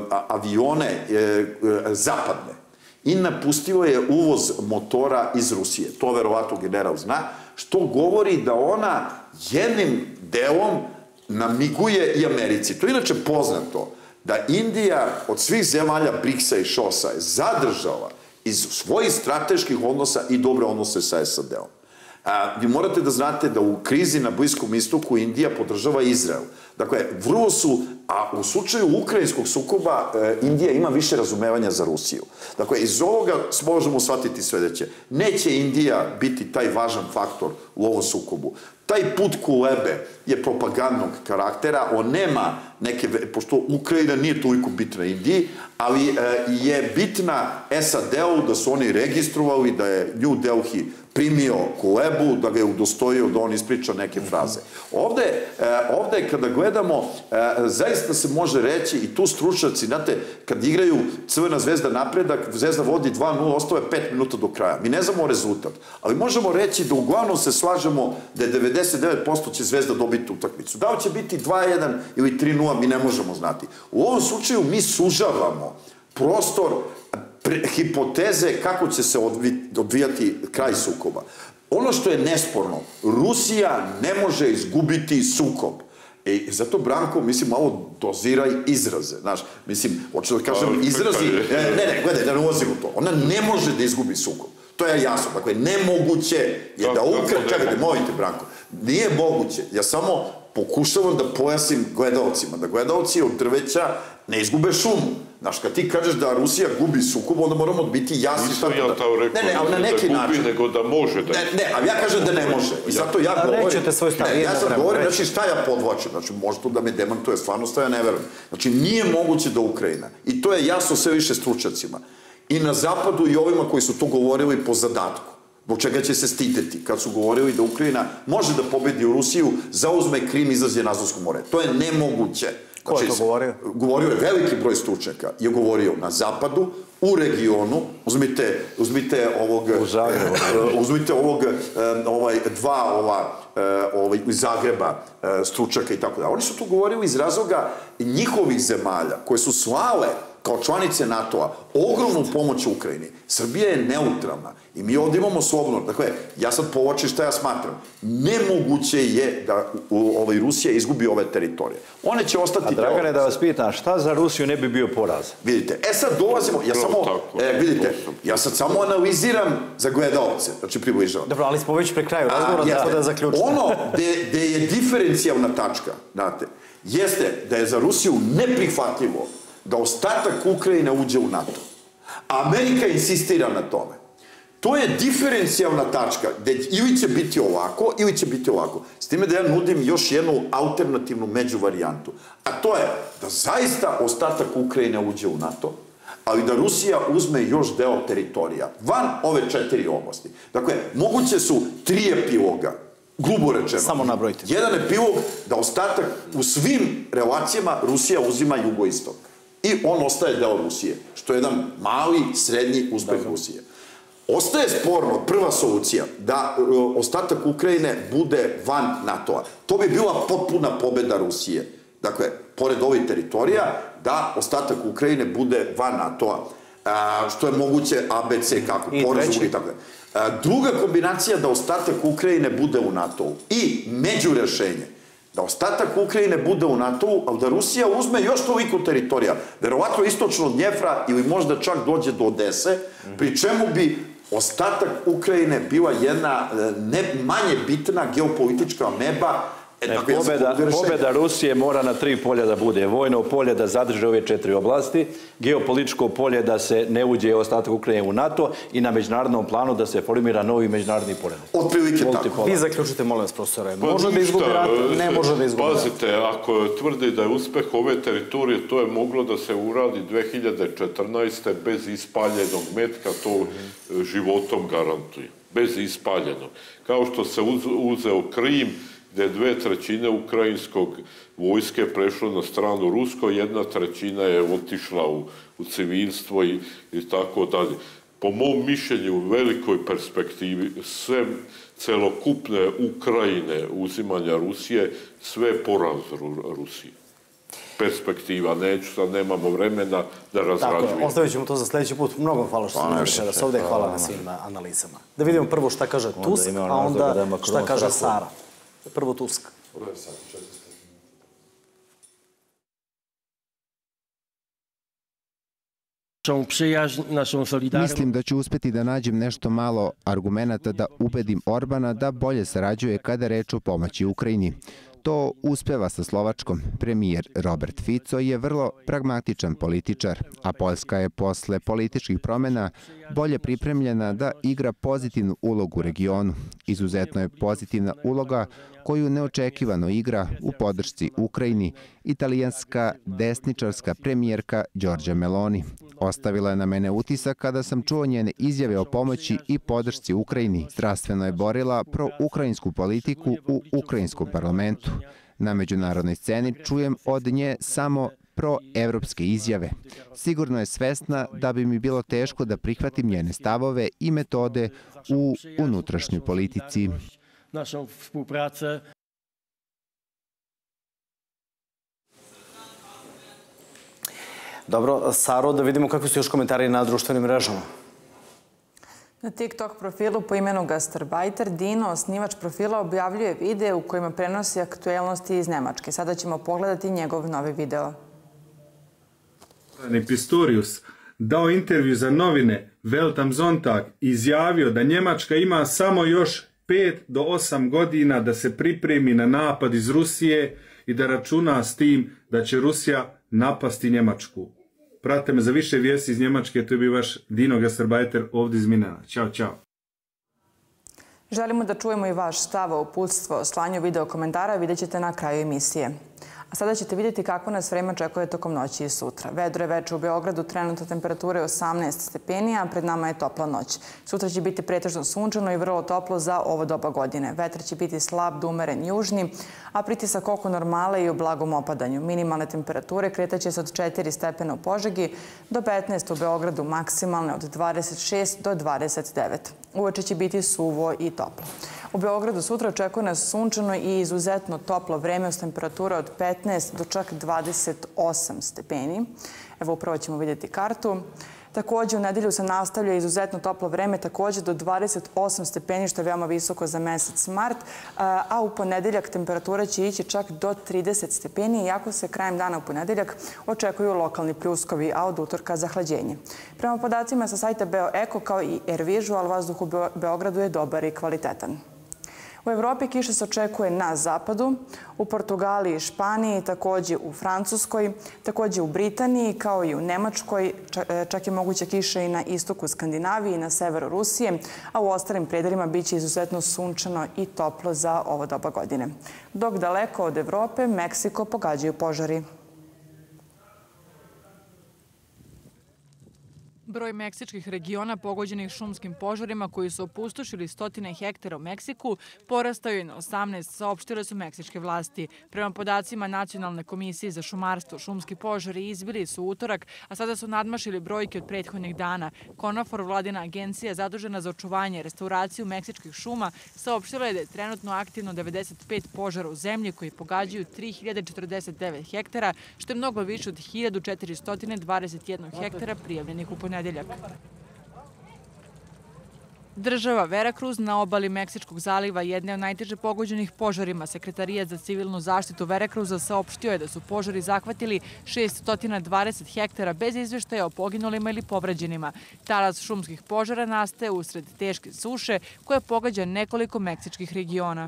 avione zapadne i napustila je uvoz motora iz Rusije. To verovatno general zna, što govori da ona jednim delom namiguje i Americi. To je inače poznato. da Indija od svih zemalja briksa i šosa je zadržala iz svojih strateških odnosa i dobre odnose sa S A D-om. Vi morate da znate da u krizi na Bliskom istoku Indija podržava Izrael. Dakle, vrlo su, a u slučaju ukrajinskog sukoba Indija ima više razumevanja za Rusiju. Dakle, iz ovoga možemo shvatiti sledeće. Neće Indija biti taj važan faktor u ovom sukobu. Taj put kulebe je propagandnog karaktera, on nema neke, pošto Ukrajina nije toliko bitna Indiji, ali je bitna S A D-u da su oni registrovali, da je New Delhi primio kulebu, da ga je udostojio da on ispriča neke fraze. Ovde, ovde kada gledamo, zaista se može reći, i tu stručnjaci, znate, kad igraju Crvena zvezda napredak, Zvezda vodi dva nula, ostao je pet minuta do kraja. Mi ne znamo rezultat, ali možemo reći da uglavnom se slažemo da je devedeset devet posto će Zvezda dobiti utakmicu. Da li će biti dva jedan ili tri nula, mi ne možemo znati. U ovom slučaju mi sužavamo prostor hipoteze kako će se odvijati kraj sukoba. Ono što je nesporno, Rusija ne može izgubiti sukob. I zato, Branko, mislim, malo doziraj izraze. Znaš, mislim, hoću da kažem, izrazi... Ne, ne, gledaj, da ne ulazim u to. Ona ne može da izgubi sukob. To je jasno. Dakle, nemoguće je da Ukrajina... Čekajte, molite, Branko. Nije moguće. Ja samo pokušavam da pojasnim gledalcima. Da gledalci od drveća ne izgube šumu. Znaš, kad ti kažeš da Rusija gubi sukob, onda moramo biti jasni. Nisam ja tao rekao da gubi, nego da može da... Ne, ali ja kažem da ne može. I zato ja govorim... Nećete svoj stav. Ja sam govorim, znači šta ja podvlačim? Znači, može to da me demantuje, stvarno šta ja ne verujem. Znači, nije moguće da Ukrajina. I to je jasno sve više stručnjacima. I na zapadu i ovima koji su to govorili po zadatku. Zbog čega će se stideti kad su govorili da Ukrajina može da pobedi u Rusiju, zauzme Krim, izlazi na Azovsko more. To je nemoguće. Ko je to govorio? Govorio je veliki broj stručnjaka. Je govorio na zapadu, u regionu, uzmite, uzmite ovog... U Zagrebu. Uzmite ovog, ovaj, dva ova, ovaj, iz Zagreba stručnjaka i tako da. Oni su tu govorili iz razloga njihovih zemalja, koje su slale kao članice NATO-a, ogromnu pomoć Ukrajini. Srbija je neutralna i mi ovdje imamo slobodno. Dakle, ja sad povlačim šta ja smatram. Nemoguće je da ovaj, Rusija izgubi ove teritorije. One će ostati... A Dragane, da vas pitam, šta za Rusiju ne bi bio poraz? Vidite, e sad dolazimo, ja samo, e, vidite, ja sad samo analiziram za gledalce, znači približavam. Dobro, ali smo već pre kraju razgovora, tako da zaključite. Ono gde je diferencijalna tačka, znate, jeste da je za Rusiju neprihvatljivo da ostatak Ukrajine uđe u NATO. Amerika insistira na tome. To je diferencijalna tačka, gde ili će biti ovako, ili će biti ovako. S time da ja nudim još jednu alternativnu međuvarijantu. A to je da zaista ostatak Ukrajine uđe u NATO, ali da Rusija uzme još deo teritorija, van ove četiri oblasti. Dakle, moguće su tri epiloga, grubo rečeno. Samo nabrojite. Jedan epilog da ostatak u svim relacijama Rusija uzima jugoistok. I on ostaje deo Rusije, što je jedan mali, srednji uspeh Rusije. Ostaje sporno, prva solucija, da ostatak Ukrajine bude van NATO-a. To bi bila potpuna pobeda Rusije. Dakle, pored ovih teritorija, da ostatak Ukrajine bude van NATO-a, što je moguće A B C, kako, porazum i tako da. Druga kombinacija da ostatak Ukrajine bude u NATO-u i međurešenje, da ostatak Ukrajine bude u NATO-u, ali da Rusija uzme još toliko teritorija, verovatno istočno od Njefra ili možda čak dođe do Odese, pri čemu bi ostatak Ukrajine bila jedna ne manje bitna geopolitička ameba. Pobeda Rusije mora na tri polja da bude. Vojno polje da zadrže ove četiri oblasti, geopolitičko polje da se ne uđe ostatak Ukrajine u NATO i na međunarodnom planu da se formira novi međunarodni poredak. Otprilike tako. Vi zaključite, molim vas, profesore. Može da izgubi rat, ne može da izgubi rat. Pazite, ako tvrdi da je uspeh ove teritorije, to je moglo da se uradi dve hiljade četrnaeste. bez ispaljenog metka, to životom garantuje. Bez ispaljenog. Kao što se uzeo Krim, gde je dve trećine ukrajinskog vojske prešlo na stranu Rusko, jedna trećina je otišla u civilstvo i tako dalje. Po mom mišljenju, u velikoj perspektivi, sve celokupne Ukrajine, uzimanja Rusije, sve poraz Rusije. Perspektiva, neću, sad nemamo vremena da razrađujemo. Tako, ostavit ćemo to za sljedeći put. Mnogo hvala što ste došli da ovdje, hvala na svim analizama. Da vidimo prvo šta kaže Tusk, a onda šta kaže Sara. Prvo Tusk. Mislim da ću uspeti da nađem nešto malo argumenata da ubedim Orbana da bolje sarađuje kada reč o pomoći Ukrajini. To uspeva sa Slovačkom. Premijer Robert Fico je vrlo pragmatičan političar, a Poljska je posle političkih promjena bolje pripremljena da igra pozitivnu ulogu u regionu. Izuzetno je pozitivna uloga koju neočekivano igra u podršci Ukrajini italijanska desničarska premijerka Giorgia Meloni. Ostavila je na mene utisak kada sam čuo njene izjave o pomoći i podršci Ukrajini. Strastveno je borila pro-ukrajinsku politiku u ukrajinskom parlamentu. Na međunarodnoj sceni čujem od nje samo pro-evropske izjave. Sigurno je svesna da bi mi bilo teško da prihvatim njene stavove i metode u unutrašnjoj politici. Naszą współpracę. Dobro, Saro, da vidimo kakvi su još komentari na društvenim mrežama. Na TikTok profilu po imenu Gastarbajter Dino, osnivač profila, objavljuje videe u kojima prenosi aktuelnosti iz Nemačke. Sada ćemo pogledati njegov novi video. Pistorius dao intervju za novine Welt am Sonntag i izjavio da Njemačka ima samo još pet do osam godina da se pripremi na napad iz Rusije i da računa s tim da će Rusija napasti Njemačku. Pratite me za više vijesti iz Njemačke, to je bio vaš Dino Gastarbajter ovdje iz Minena. Ćao, čao. Želimo da čujemo i vaš stav o uputstvo o slanju video komentara, vidjet ćete na kraju emisije. A sada ćete vidjeti kako nas vreme očekuje tokom noći i sutra. Vedro je veče u Beogradu, trenutno temperature osamnaest stepeni, a pred nama je topla noć. Sutra će biti pretežno sunčano i vrlo toplo za ovo doba godine. Vetar će biti slab do umeren južni, a pritisak oko normale i u blagom opadanju. Minimalne temperature kretaće se od četiri stepena u Požegi do petnaest u Beogradu, maksimalne od dvadeset šest do dvadeset devet. Uveče će biti suvo i toplo. U Beogradu sutra očekuje nas sunčano i izuzetno toplo vreme uz temperature od petnaest do čak dvadeset osam stepeni. Evo upravo ćemo vidjeti kartu. Također u nedelju se nastavlja izuzetno toplo vreme, također do dvadeset osam stepeni, što je veoma visoko za mesec mart, a u ponedeljak temperatura će ići čak do trideset stepeni, iako se krajem dana u ponedeljak očekuju lokalni pljuskovi, a od utorka zahlađenje. Prema podacima sa sajta BeoEko kao i AirVisual, vazduh u Beogradu je dobar i kvalitetan. U Evropi kiša se očekuje na zapadu, u Portugaliji i Španiji, također u Francuskoj, također u Britaniji, kao i u Nemačkoj, čak je moguća kiša i na istoku Skandinavije i na severu Rusije, a u ostalim predelima bit će izuzetno sunčano i toplo za ovo doba godine. Dok daleko od Evrope, Meksiko pogađaju požari. Broj meksičkih regiona pogođenih šumskim požarima koji su opustošili stotine hektara u Meksiku porastao je na osamnaest, saopštile su meksičke vlasti. Prema podacima Nacionalne komisije za šumarstvo, šumski požari izbili su utorak, a sada su nadmašili brojke od prethodnih dana. Konafor, vladina agencija zadužena za očuvanje i restauraciju meksičkih šuma, saopštila je da je trenutno aktivno devedeset pet požara u zemlji koji pogađaju tri hiljade četrdeset devet hektara, što je mnogo više od hiljadu četiristo dvadeset jedan hektara prijavljenih u ponedeljak. Država Veracruz na obali Meksičkog zaliva jedna je od najteže pogođenih požarima. Sekretarijat za civilnu zaštitu Veracruza saopštio je da su požari zahvatili šessto dvadeset hektara bez izveštaja o poginulima ili povređenima. Talas šumskih požara nastaje usred teške suše koja pogađa nekoliko meksičkih regiona.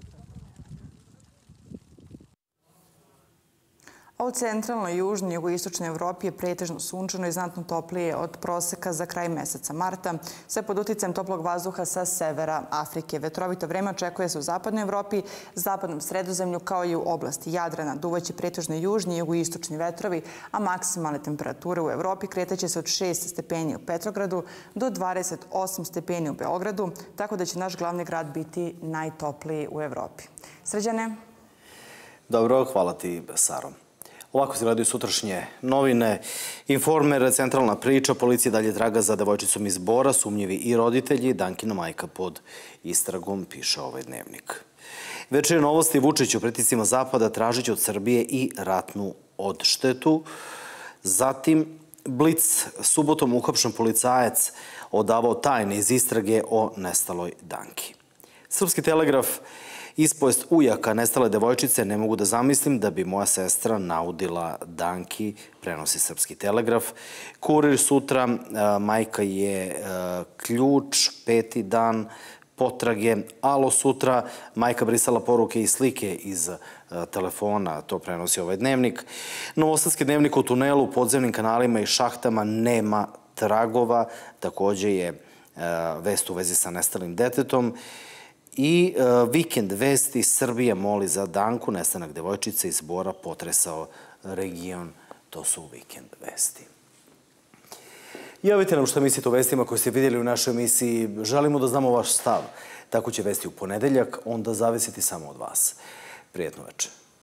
A u centralnoj, južnoj i jugoistočnoj Evropi je pretežno sunčano i znatno toplije od proseka za kraj meseca marta, sve pod uticajem toplog vazduha sa severa Afrike. Vetrovito vreme očekuje se u zapadnoj Evropi, zapadnom Sredozemlju kao i u oblasti Jadrana. Duvaće pretežno južni i jugoistočni vetrovi, a maksimalne temperature u Evropi kretaće se od šest stepeni u Petrogradu do dvadeset osam stepeni u Beogradu, tako da će naš glavni grad biti najtopliji u Evropi. Srđane? Dobro, hvala ti, Saro. Ovako se gledaju sutrašnje novine. Informer, centralna priča, policija dalje traga za devojčicom iz Bora, sumnjivi i roditelji, Dankina majka pod istragom, piše ovaj dnevnik. Večernje novosti, Vučić u pritiscima Zapada tražiće od Srbije i ratnu odštetu. Zatim, Blic, subotom uhapšen policajac odavao tajne iz istrage o nestaloj Danki. Srpski telegraf, Ispovest ujaka nestale devojčice ne mogu da zamislim da bi moja sestra naudila Danki, prenosi Srpski telegraf. Kurir sutra, majka je ključ, peti dan potrage. Alo sutra, majka brisala poruke i slike iz telefona, to prenosi ovaj dnevnik. Novosadski dnevnik u tunelu, podzemnim kanalima i šahtama nema tragova, takođe je vest u vezi sa nestalim detetom. I vikend vesti, Srbija moli za Danku, nestanak devojčice iz Bora potresao region. To su vikend vesti. Javite nam što mislite o vestima koje ste vidjeli u našoj emisiji. Želimo da znamo vaš stav. Tako će vesti u ponedeljak, onda zavisiti samo od vas. Prijetno večer.